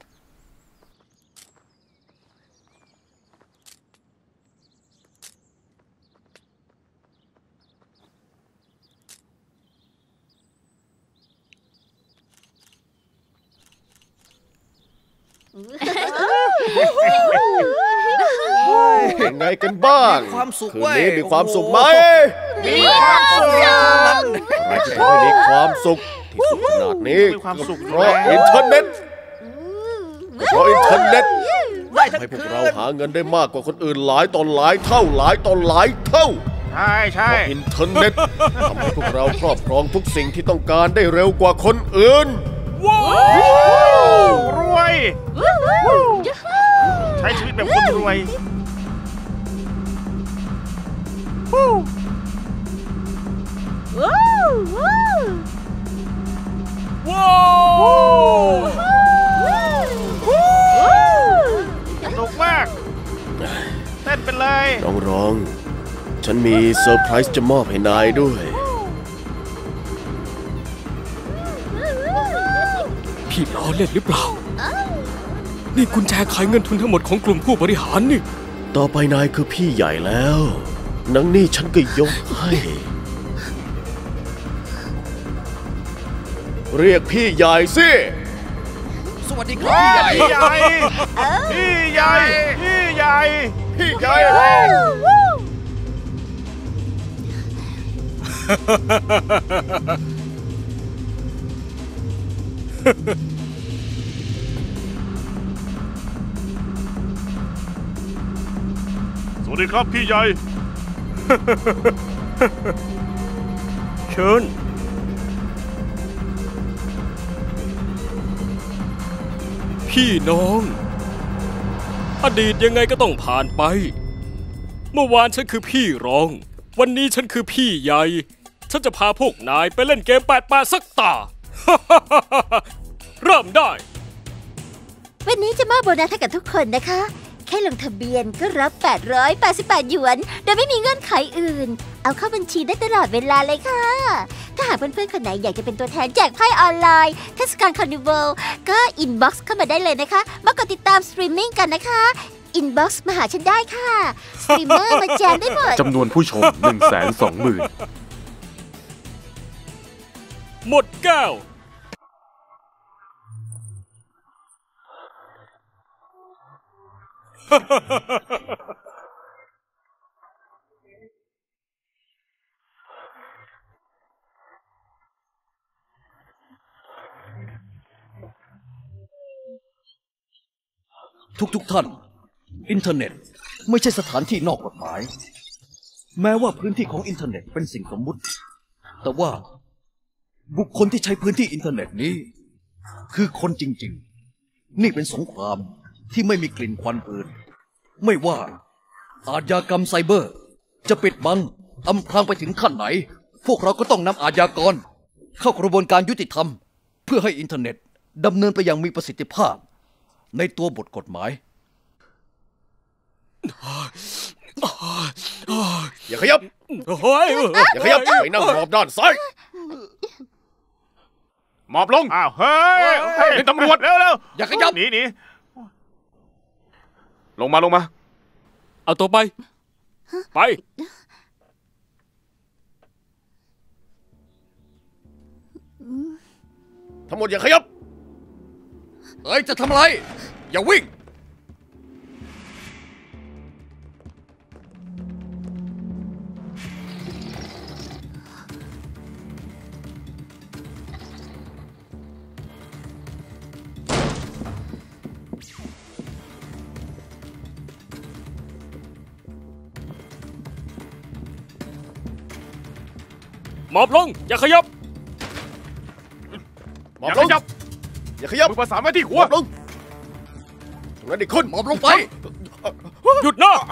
เป็นไงกันบ้างมีความสุขคืนเว้ยนี้มีความสุขไหมมีความสุขใครจะทำให้มีความสุขที่สุดขนาดนี้มีความสุขเพราะอินเทอร์เน็ตเพราะอินเทอร์เน็ตได้ทั้งให้พวกคืเรานหาเงินได้มากกว่าคนอื่นหลายตอนหลายเท่าหลายตอนหลายเท่าใช่ใช่เพราะอินเทอร์เน็ตทำให้พวกเราครอบครองทุกสิ่งที่ต้องการได้เร็วกว่าคนอื่นรวยใช้ชีวิตแบบคนรวยสนุกมากเต้นไปเลยน้องร้อง ฉันมีเซอร์ไพรส์จะมอบให้นายด้วยพี่ล้อเล่นหรือเปล่า นี่กุญแจขายเงินทุนทั้งหมดของกลุ่มผู้บริหารนี่ต่อไปนายคือพี่ใหญ่แล้วหนังนี่ฉันก็ยกให้ เรียกพี่ใหญ่สิสวัสดีครับพี่ใหญ่พี่ใหญ่พี่ใหญ่พี่ใหญ่พี่ใหญ่สวัสดีครับพี่ใหญ่เชิญ พี่น้อง อดีตยังไงก็ต้องผ่านไป เมื่อวานฉันคือพี่รอง วันนี้ฉันคือพี่ใหญ่ ฉันจะพาพวกนายไปเล่นเกมแปดแปดสักตา เริ่มได้วันนี้จะมอบโบนัสให้กับทุกคนนะคะ แค่ลงทะเบียนก็รับ แปดร้อยแปดสิบแปด หยวน โดยไม่มีเงื่อนไขอื่น เอาเข้าบัญชีได้ตลอดเวลาเลยค่ะ ถ้าหากเพื่อนๆคนไหนอยากจะเป็นตัวแทนแจกไพ่ออนไลน์เทศกาลคาร์นิวัลก็อินบ็อกซ์เข้ามาได้เลยนะคะ มากดติดตามสตรีมมิ่งกันนะคะอินบ็อกซ์มาหาฉันได้ค่ะ สตรีมเมอร์มาแจมได้หมดจำนวนผู้ชม หนึ่งแสนสองหมื่นหมดแก้วทุกๆท่าน อินเทอร์เน็ตไม่ใช่สถานที่นอกกฎหมาย แม้ว่าพื้นที่ของอินเทอร์เน็ตเป็นสิ่งสมมุติ แต่ว่าบุคคลที่ใช้พื้นที่อินเทอร์เน็ตนี้ คือคนจริงนี่เป็นสงครามที่ไม่มีกลิ่นควันปืนไม่ว่าอาชญากรรมไซเบอร์จะปิดบังอำพรางไปถึงขั้นไหนพวกเราก็ต้องนำอาชญากรเข้ากระบวนการยุติธรรมเพื่อให้อินเทอร์เน็ตดำเนินไปอย่างมีประสิทธิภาพในตัวบทกฎหมายอย่าขยับอย่าขยับไปนั่งหมอบด้านซ้ายหมอบลงอ้าวเฮ้ยเป็นตำรวจเร็วเร็วอย่าขยับหนีหนีลงมาลงมาเอาตัวไปไปทั้งหมดอย่าขยับเอ้ยจะทำอะไรอย่าวิ่งหมอบลงอย่าขยับหมอบลงอย่าขยับมือภาษาไม่ที่หัวลงตรงนั้นอีกคนหมอบลงไปหยุดนะ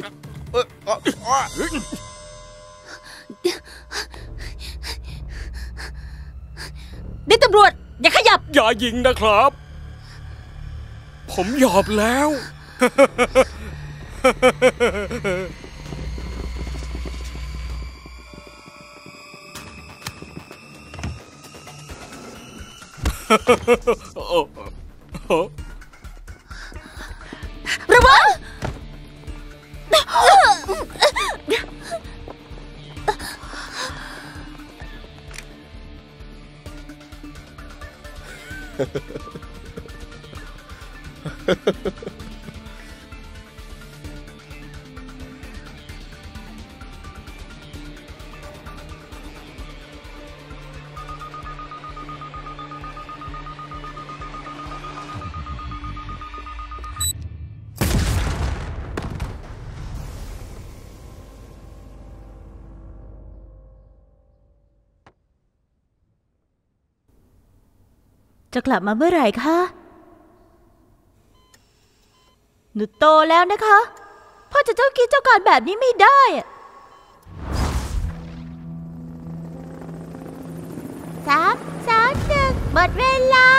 นี่ตำรวจอย่าขยับอย่ายิงนะครับ ผมยอมแล้วระวังจะกลับมาเมื่อไหร่คะหนูโตแล้วนะคะพ่อจะเจ้าคิดเจ้าการแบบนี้ไม่ได้สามสามหนึ่งหมดเวลา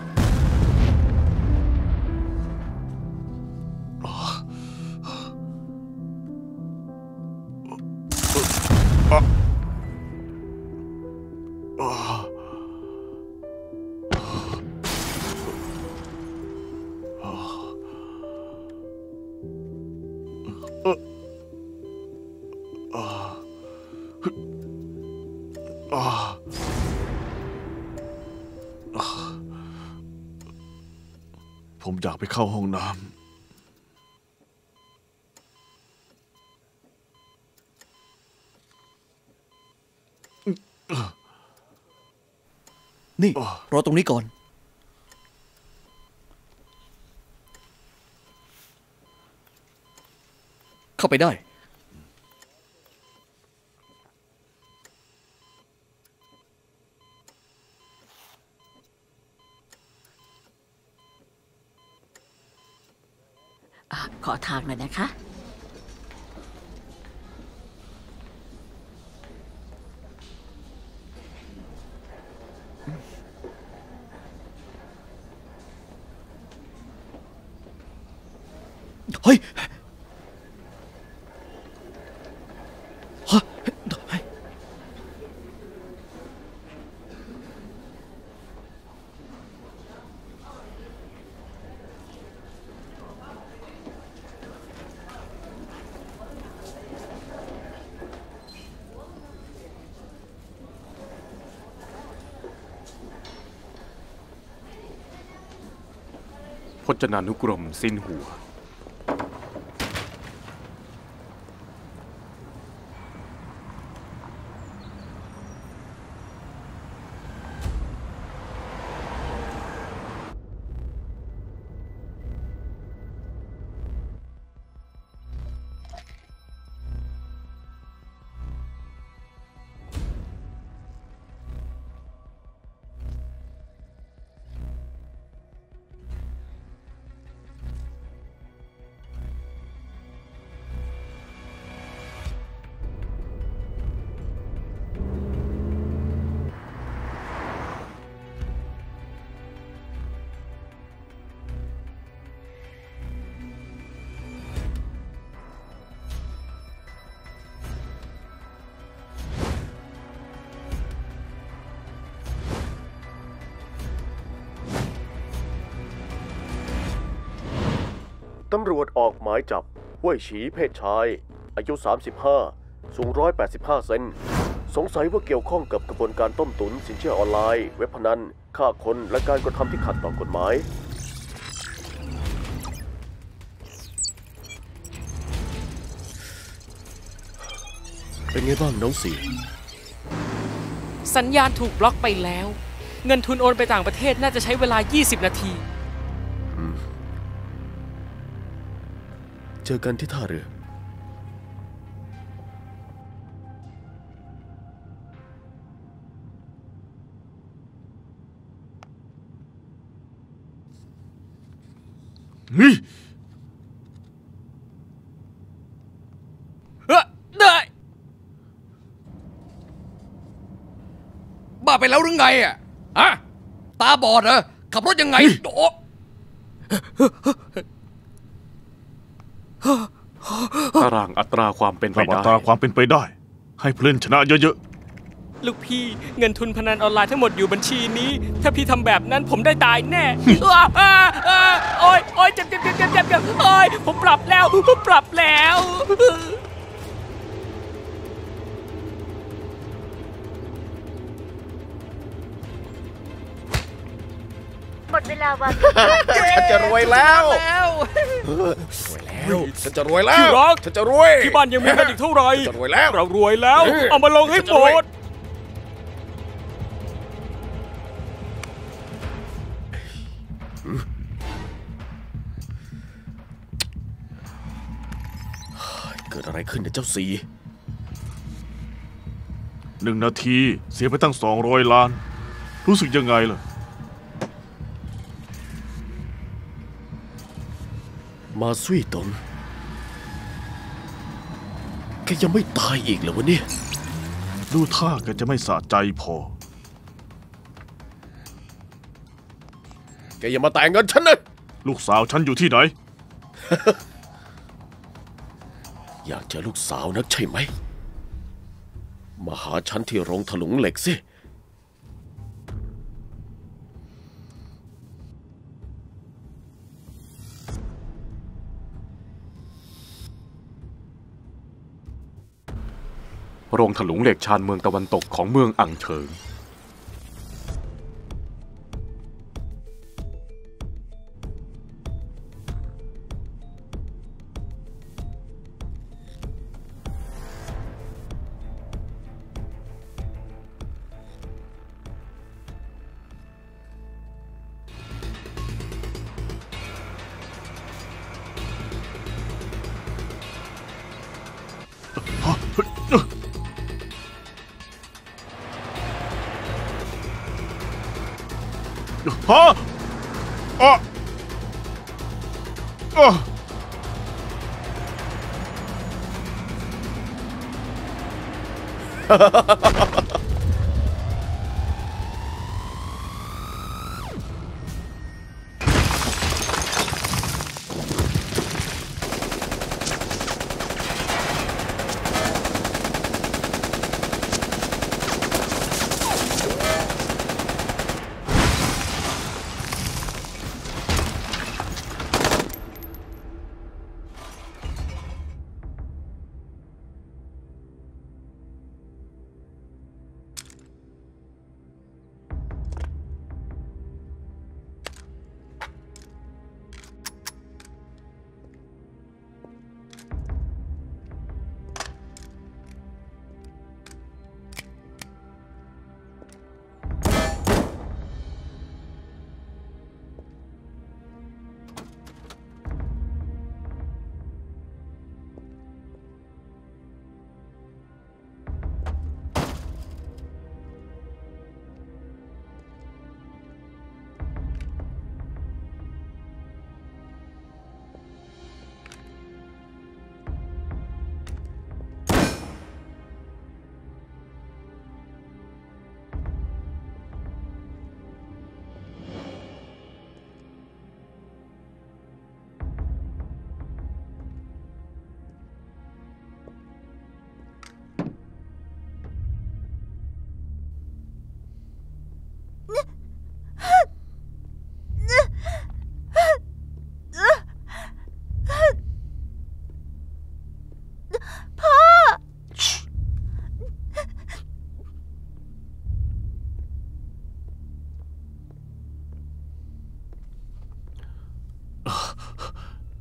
ผมอยากไปเข้าห้องน้ำนี่รอตรงนี้ก่อนเข้าไปได้ขอทางหน่อยนะคะเฮ้ยฮะพจนานุกรมสิ้นหัวตำรวจออกหมายจับเว่ยฉีเพศชายอายุสามสิบห้าสูงหนึ่งร้อยแปดสิบห้าเซนสงสัยว่าเกี่ยวข้องกับกระบวนการต้มตุ๋นสินเชื่อออนไลน์เว็บพนันฆ่าคนและการกระทำที่ขัดต่อกฎหมายเป็นไงบ้างน้องสีสัญญาณถูกบล็อกไปแล้วเงินทุนโอนไปต่างประเทศน่าจะใช้เวลายี่สิบนาทีเจอกันที่ท่าเรือเฮ้ยเฮ้ยได้บ้าไปแล้วหรือไงอ่ะฮะตาบอดเหรอขับรถยังไงโดตารางอัตราความเป็นไปปรับอัได้ตราความเป็นไปได้ ให้ผู้เล่นชนะเยอะลูกพี่เงินทุนพนันออนไลน์ทั้งหมดอยู่บัญชีนี้ ถ้าพี่ทำแบบนั้นผมได้ตายแน่ อ้าอ้าอ้าโอ๊ยโอ๊ยเจ็บเจ็บเจ็บเจ็บเจ็บเจ็บโอ๊ยผมปรับแล้วผมปรับแล้วหมดเวลาวางฉันจะรวยแล้วรวยแล้วฉันจะรวยแล้วฉันจะรวยที่บ้านยังมีเงินอีกเท่าไหร่จะรวยแล้วเรารวยแล้ว เอามาลงให้หมดเกิดอะไรขึ้นเนี่ยเจ้าสีๆหนึ่งนาทีเสียไปตั้งสองร้อยล้าน รู้สึกยังไงล่ะมาซุยตงแกยังไม่ตายอีกเหรอวะเนี่ยดูท่าแกจะไม่สะใจพอแกอย่ามาแต่งเงินฉันนะลูกสาวฉันอยู่ที่ไหนอยากเจอลูกสาวนักใช่ไหม มาหาฉันที่โรงถลุงเหล็กสิโรงถลุงเหล็กชานเมืองตะวันตกของเมืองอังเฉิงฮะอ่ะอ่ะ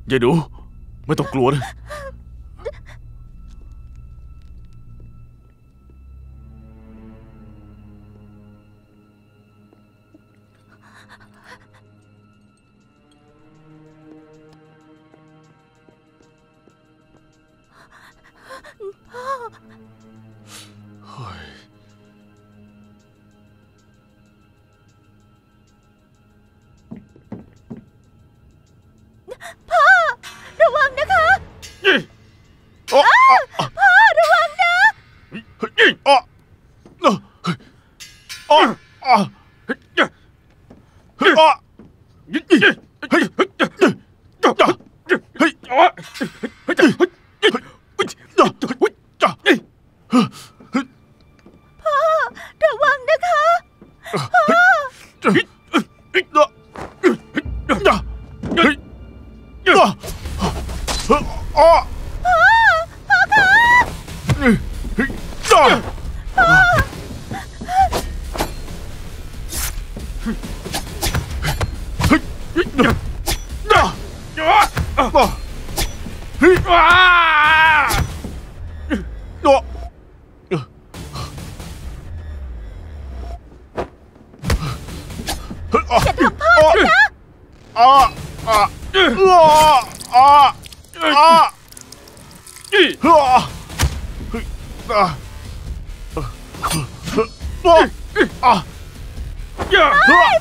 ยายหนูไม่ต้องกลัวนะพ่อระวังนะคะพ่อระวังนะอ๋ออ๋ออ๋อเฮ้ยอ๋อเฮ้ยเฮ้ยเฮ้ยเฮ้ยอ๋อเฮ้ยพ่อระวังนะคะพ่อเฮ้ยเฮ้ยอ๋อพ่อพ่อคะเฮ้ยจ้าพ่อเฮ้ยเฮ้ยจ้าจ้าเฮ้ยว้าโดอย่าทำพ่อฉันนะอ่าอ่าอ่าอ่าอ่าอีฮ่าเฮ้ยอ่าโอ้อ่าอย่าฮ่า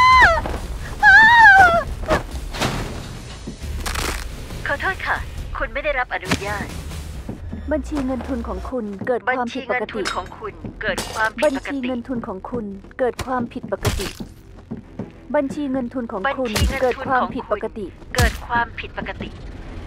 ขอโทษค่ะคุณไม่ได้รับอนุญาตบัญชีเงินทุนของคุณเกิดความผิดปกติของคุณเกิดความผิดบัญปกชีติเงินทุนของคุณเกิดความผิดปกติบัญชีเงินทุนของคุณเกิดความผิดปกติเกิดความผิดปกติ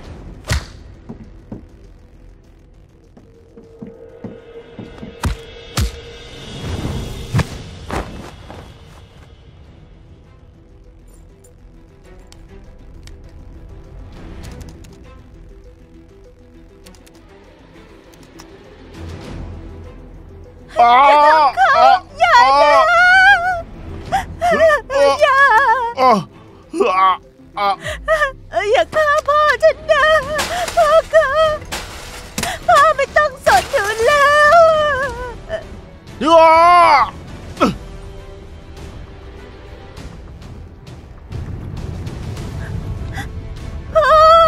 อย่าทำเขาอย่านะอย่าอย่าฆ่าพ่อฉันนะพ่อคะพ่อไม่ต้องสนหนูแล้วพ่อ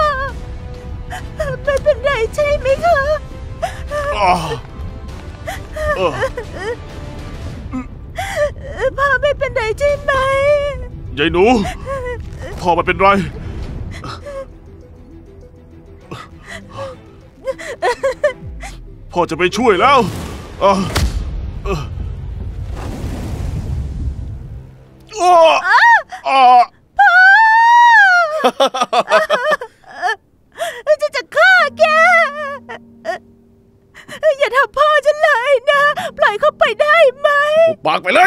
ไม่เป็นไรใช่ไหมคะพ่อไม่เป็นไรใช่ไหมยายหนูพ่อไม่เป็นไรพ่อจะไปช่วยแล้วอ่าอ่าอ่าพ่อจะจะฆ่าแกอย่าทำพ่อฉันเลยนะปล่อยเขาไปได้ไหมปากไปเลย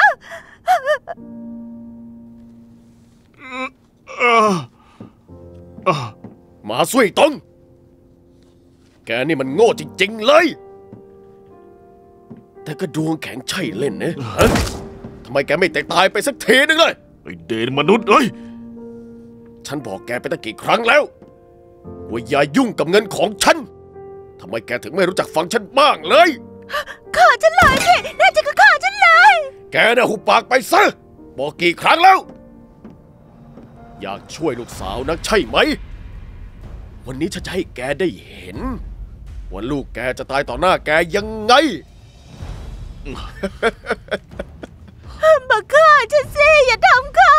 มาซุยตงแกนี่มันโง่จริงๆเลยแต่ก็ดวงแข็งใช่เล่นนะทำไมแกไม่ตายตายไปสักทีนึงเลยไอเดนมนุษย์เอ้ยฉันบอกแกไปตั้งกี่ครั้งแล้วว่าอย่ายุ่งกับเงินของฉันทำไมแกถึงไม่รู้จักฟังฉันบ้างเลยฆ่าฉันเลยสิน่าจะฆ่าฉันเลยแกน่ะหุบปากไปซะบอกกี่ครั้งแล้วอยากช่วยลูกสาวนักใช่ไหมวันนี้ฉันจะให้แกได้เห็นว่าลูกแกจะตายต่อหน้าแกยังไงมาฆ่าฉันสิอย่าทำเขา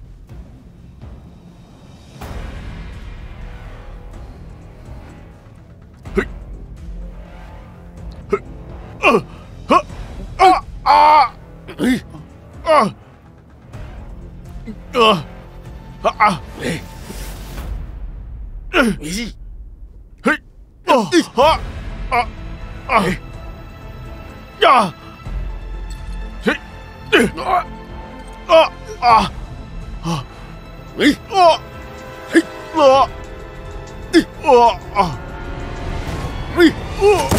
เออเฮ้ออ่าอ่าเฮ้ยอ่าเอออ่าเฮ้ยเฮ้ยเฮ้ยอ่าฮะอ่าอ่าอย่าเฮ้ยอ่าอ่าอ่าเฮ้ยอ่าเฮ้ยอ่าอ่าอ่าเฮ้ยอ่า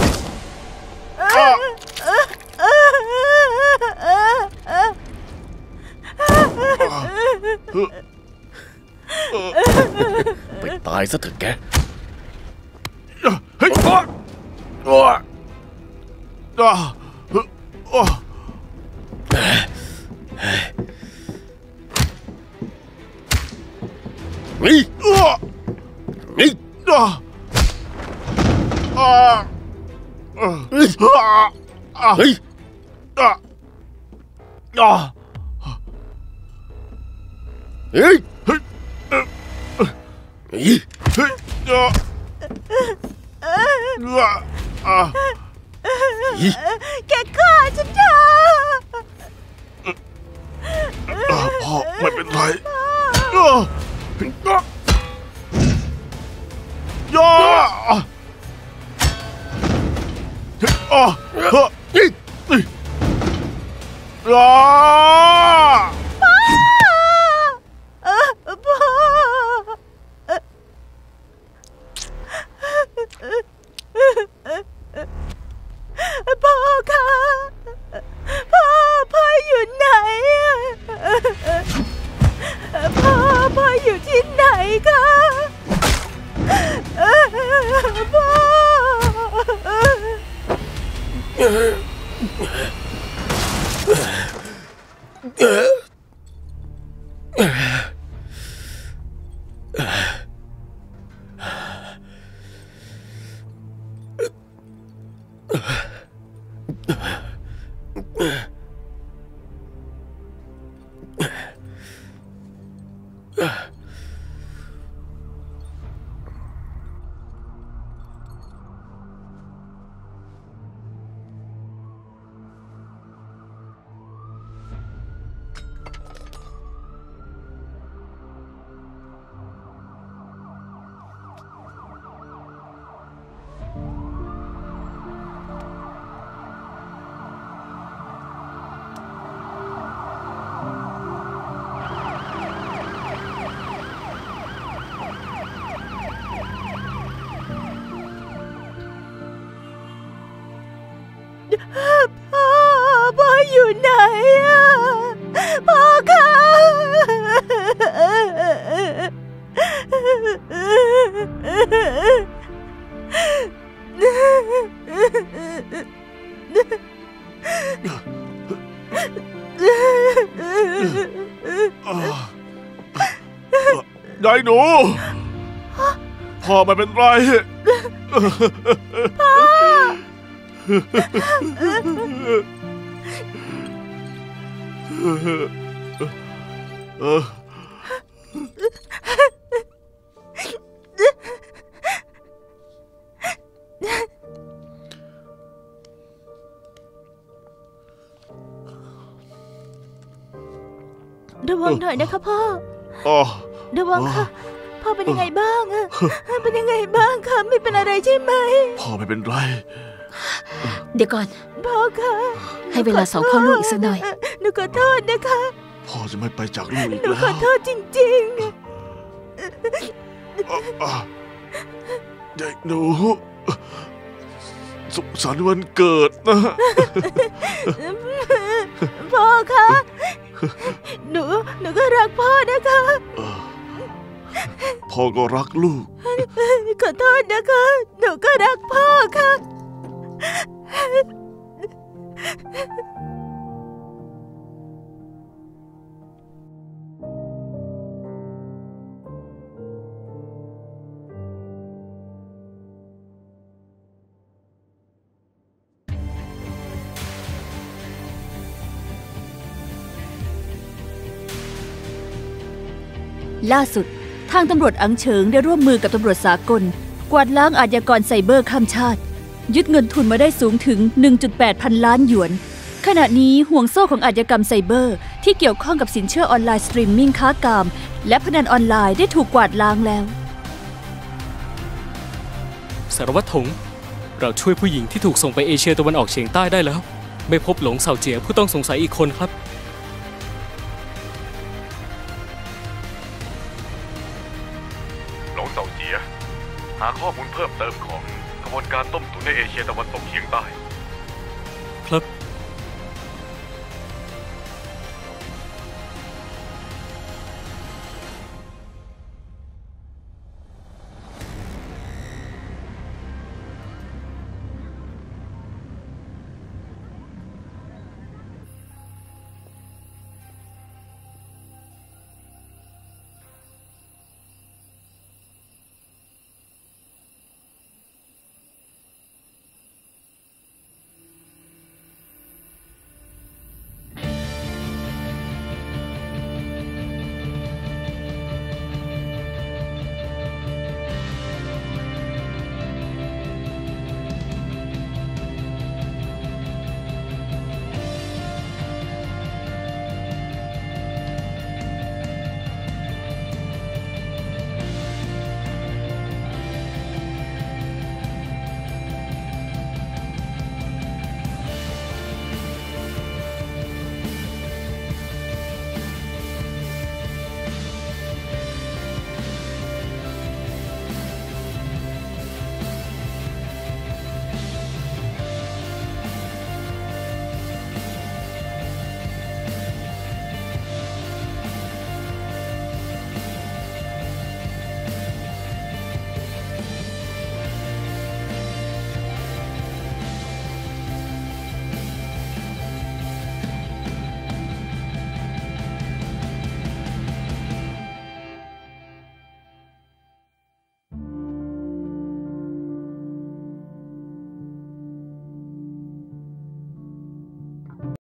ไปตายซะเถอะแกเฮ้ยอ้ออ้ออ้ออ้อนี่อ้อนี่อ้ออ้อเฮ้ยเฮ้ยอ้ออ้อเฮ้ยเฮ้ยเฮ้ยเฮ้ยอ้ออ้อแกฆ่าฉันเถอะพ่อไม่เป็นไรย่าอ๋อเฮ้ยย่าพ่อเออพ่อพ่อคะพ่อพ่ออยู่ไหนพ่อพ่ออยู่ที่ไหนคะพ่อพ่อพ่ออยู่ไหนอะพ่อคะยายหนูพ่อไม่เป็นไรพ่อเออระวังหน่อยนะคะพ่อระวังค่ะพ่อเป็นยังไงบ้างอะเป็นยังไงบ้างคะไม่เป็นอะไรใช่ไหมพ่อไม่เป็นไรเดี๋ยวก่อนพ่อคะให้เวลาสองพ่อลูกอีกสักหน่อยหนูขอโทษนะคะพ่อจะไม่ไปจากลูกอีกแล้วหนูขอโทษจริงๆเด็กหนูสุขสันต์วันเกิดนะพ่อคะหนูหนูก็รักพ่อนะคะพ่อก็รักลูกขอโทษนะคะหนูก็รักพ่อค่ะล่าสุดทางตำรวจอังเฉิงได้ร่วมมือกับตำรวจสากลกวาดล้างอาชญากรไซเบอร์ข้ามชาติยึดเงินทุนมาได้สูงถึง หนึ่งจุดแปด พันล้านหยวนขณะนี้ห่วงโซ่ของอาชญากรรมไซเบอร์ที่เกี่ยวข้องกับสินเชื่อออนไลน์สตรีมมิ่งค้ากามและพนันออนไลน์ได้ถูกกวาดล้างแล้วสารวัตรถงเราช่วยผู้หญิงที่ถูกส่งไปเอเชียตะวันออกเฉียงใต้ได้แล้วไม่พบหลงเสาเจียผู้ต้องสงสัยอีกคนครับหลงเสาเจียหาข้อมูลเพิ่มเติมของกระบวนการต้มตุ๋นในเอเชียตะวันตกเฉียงใต้ครับ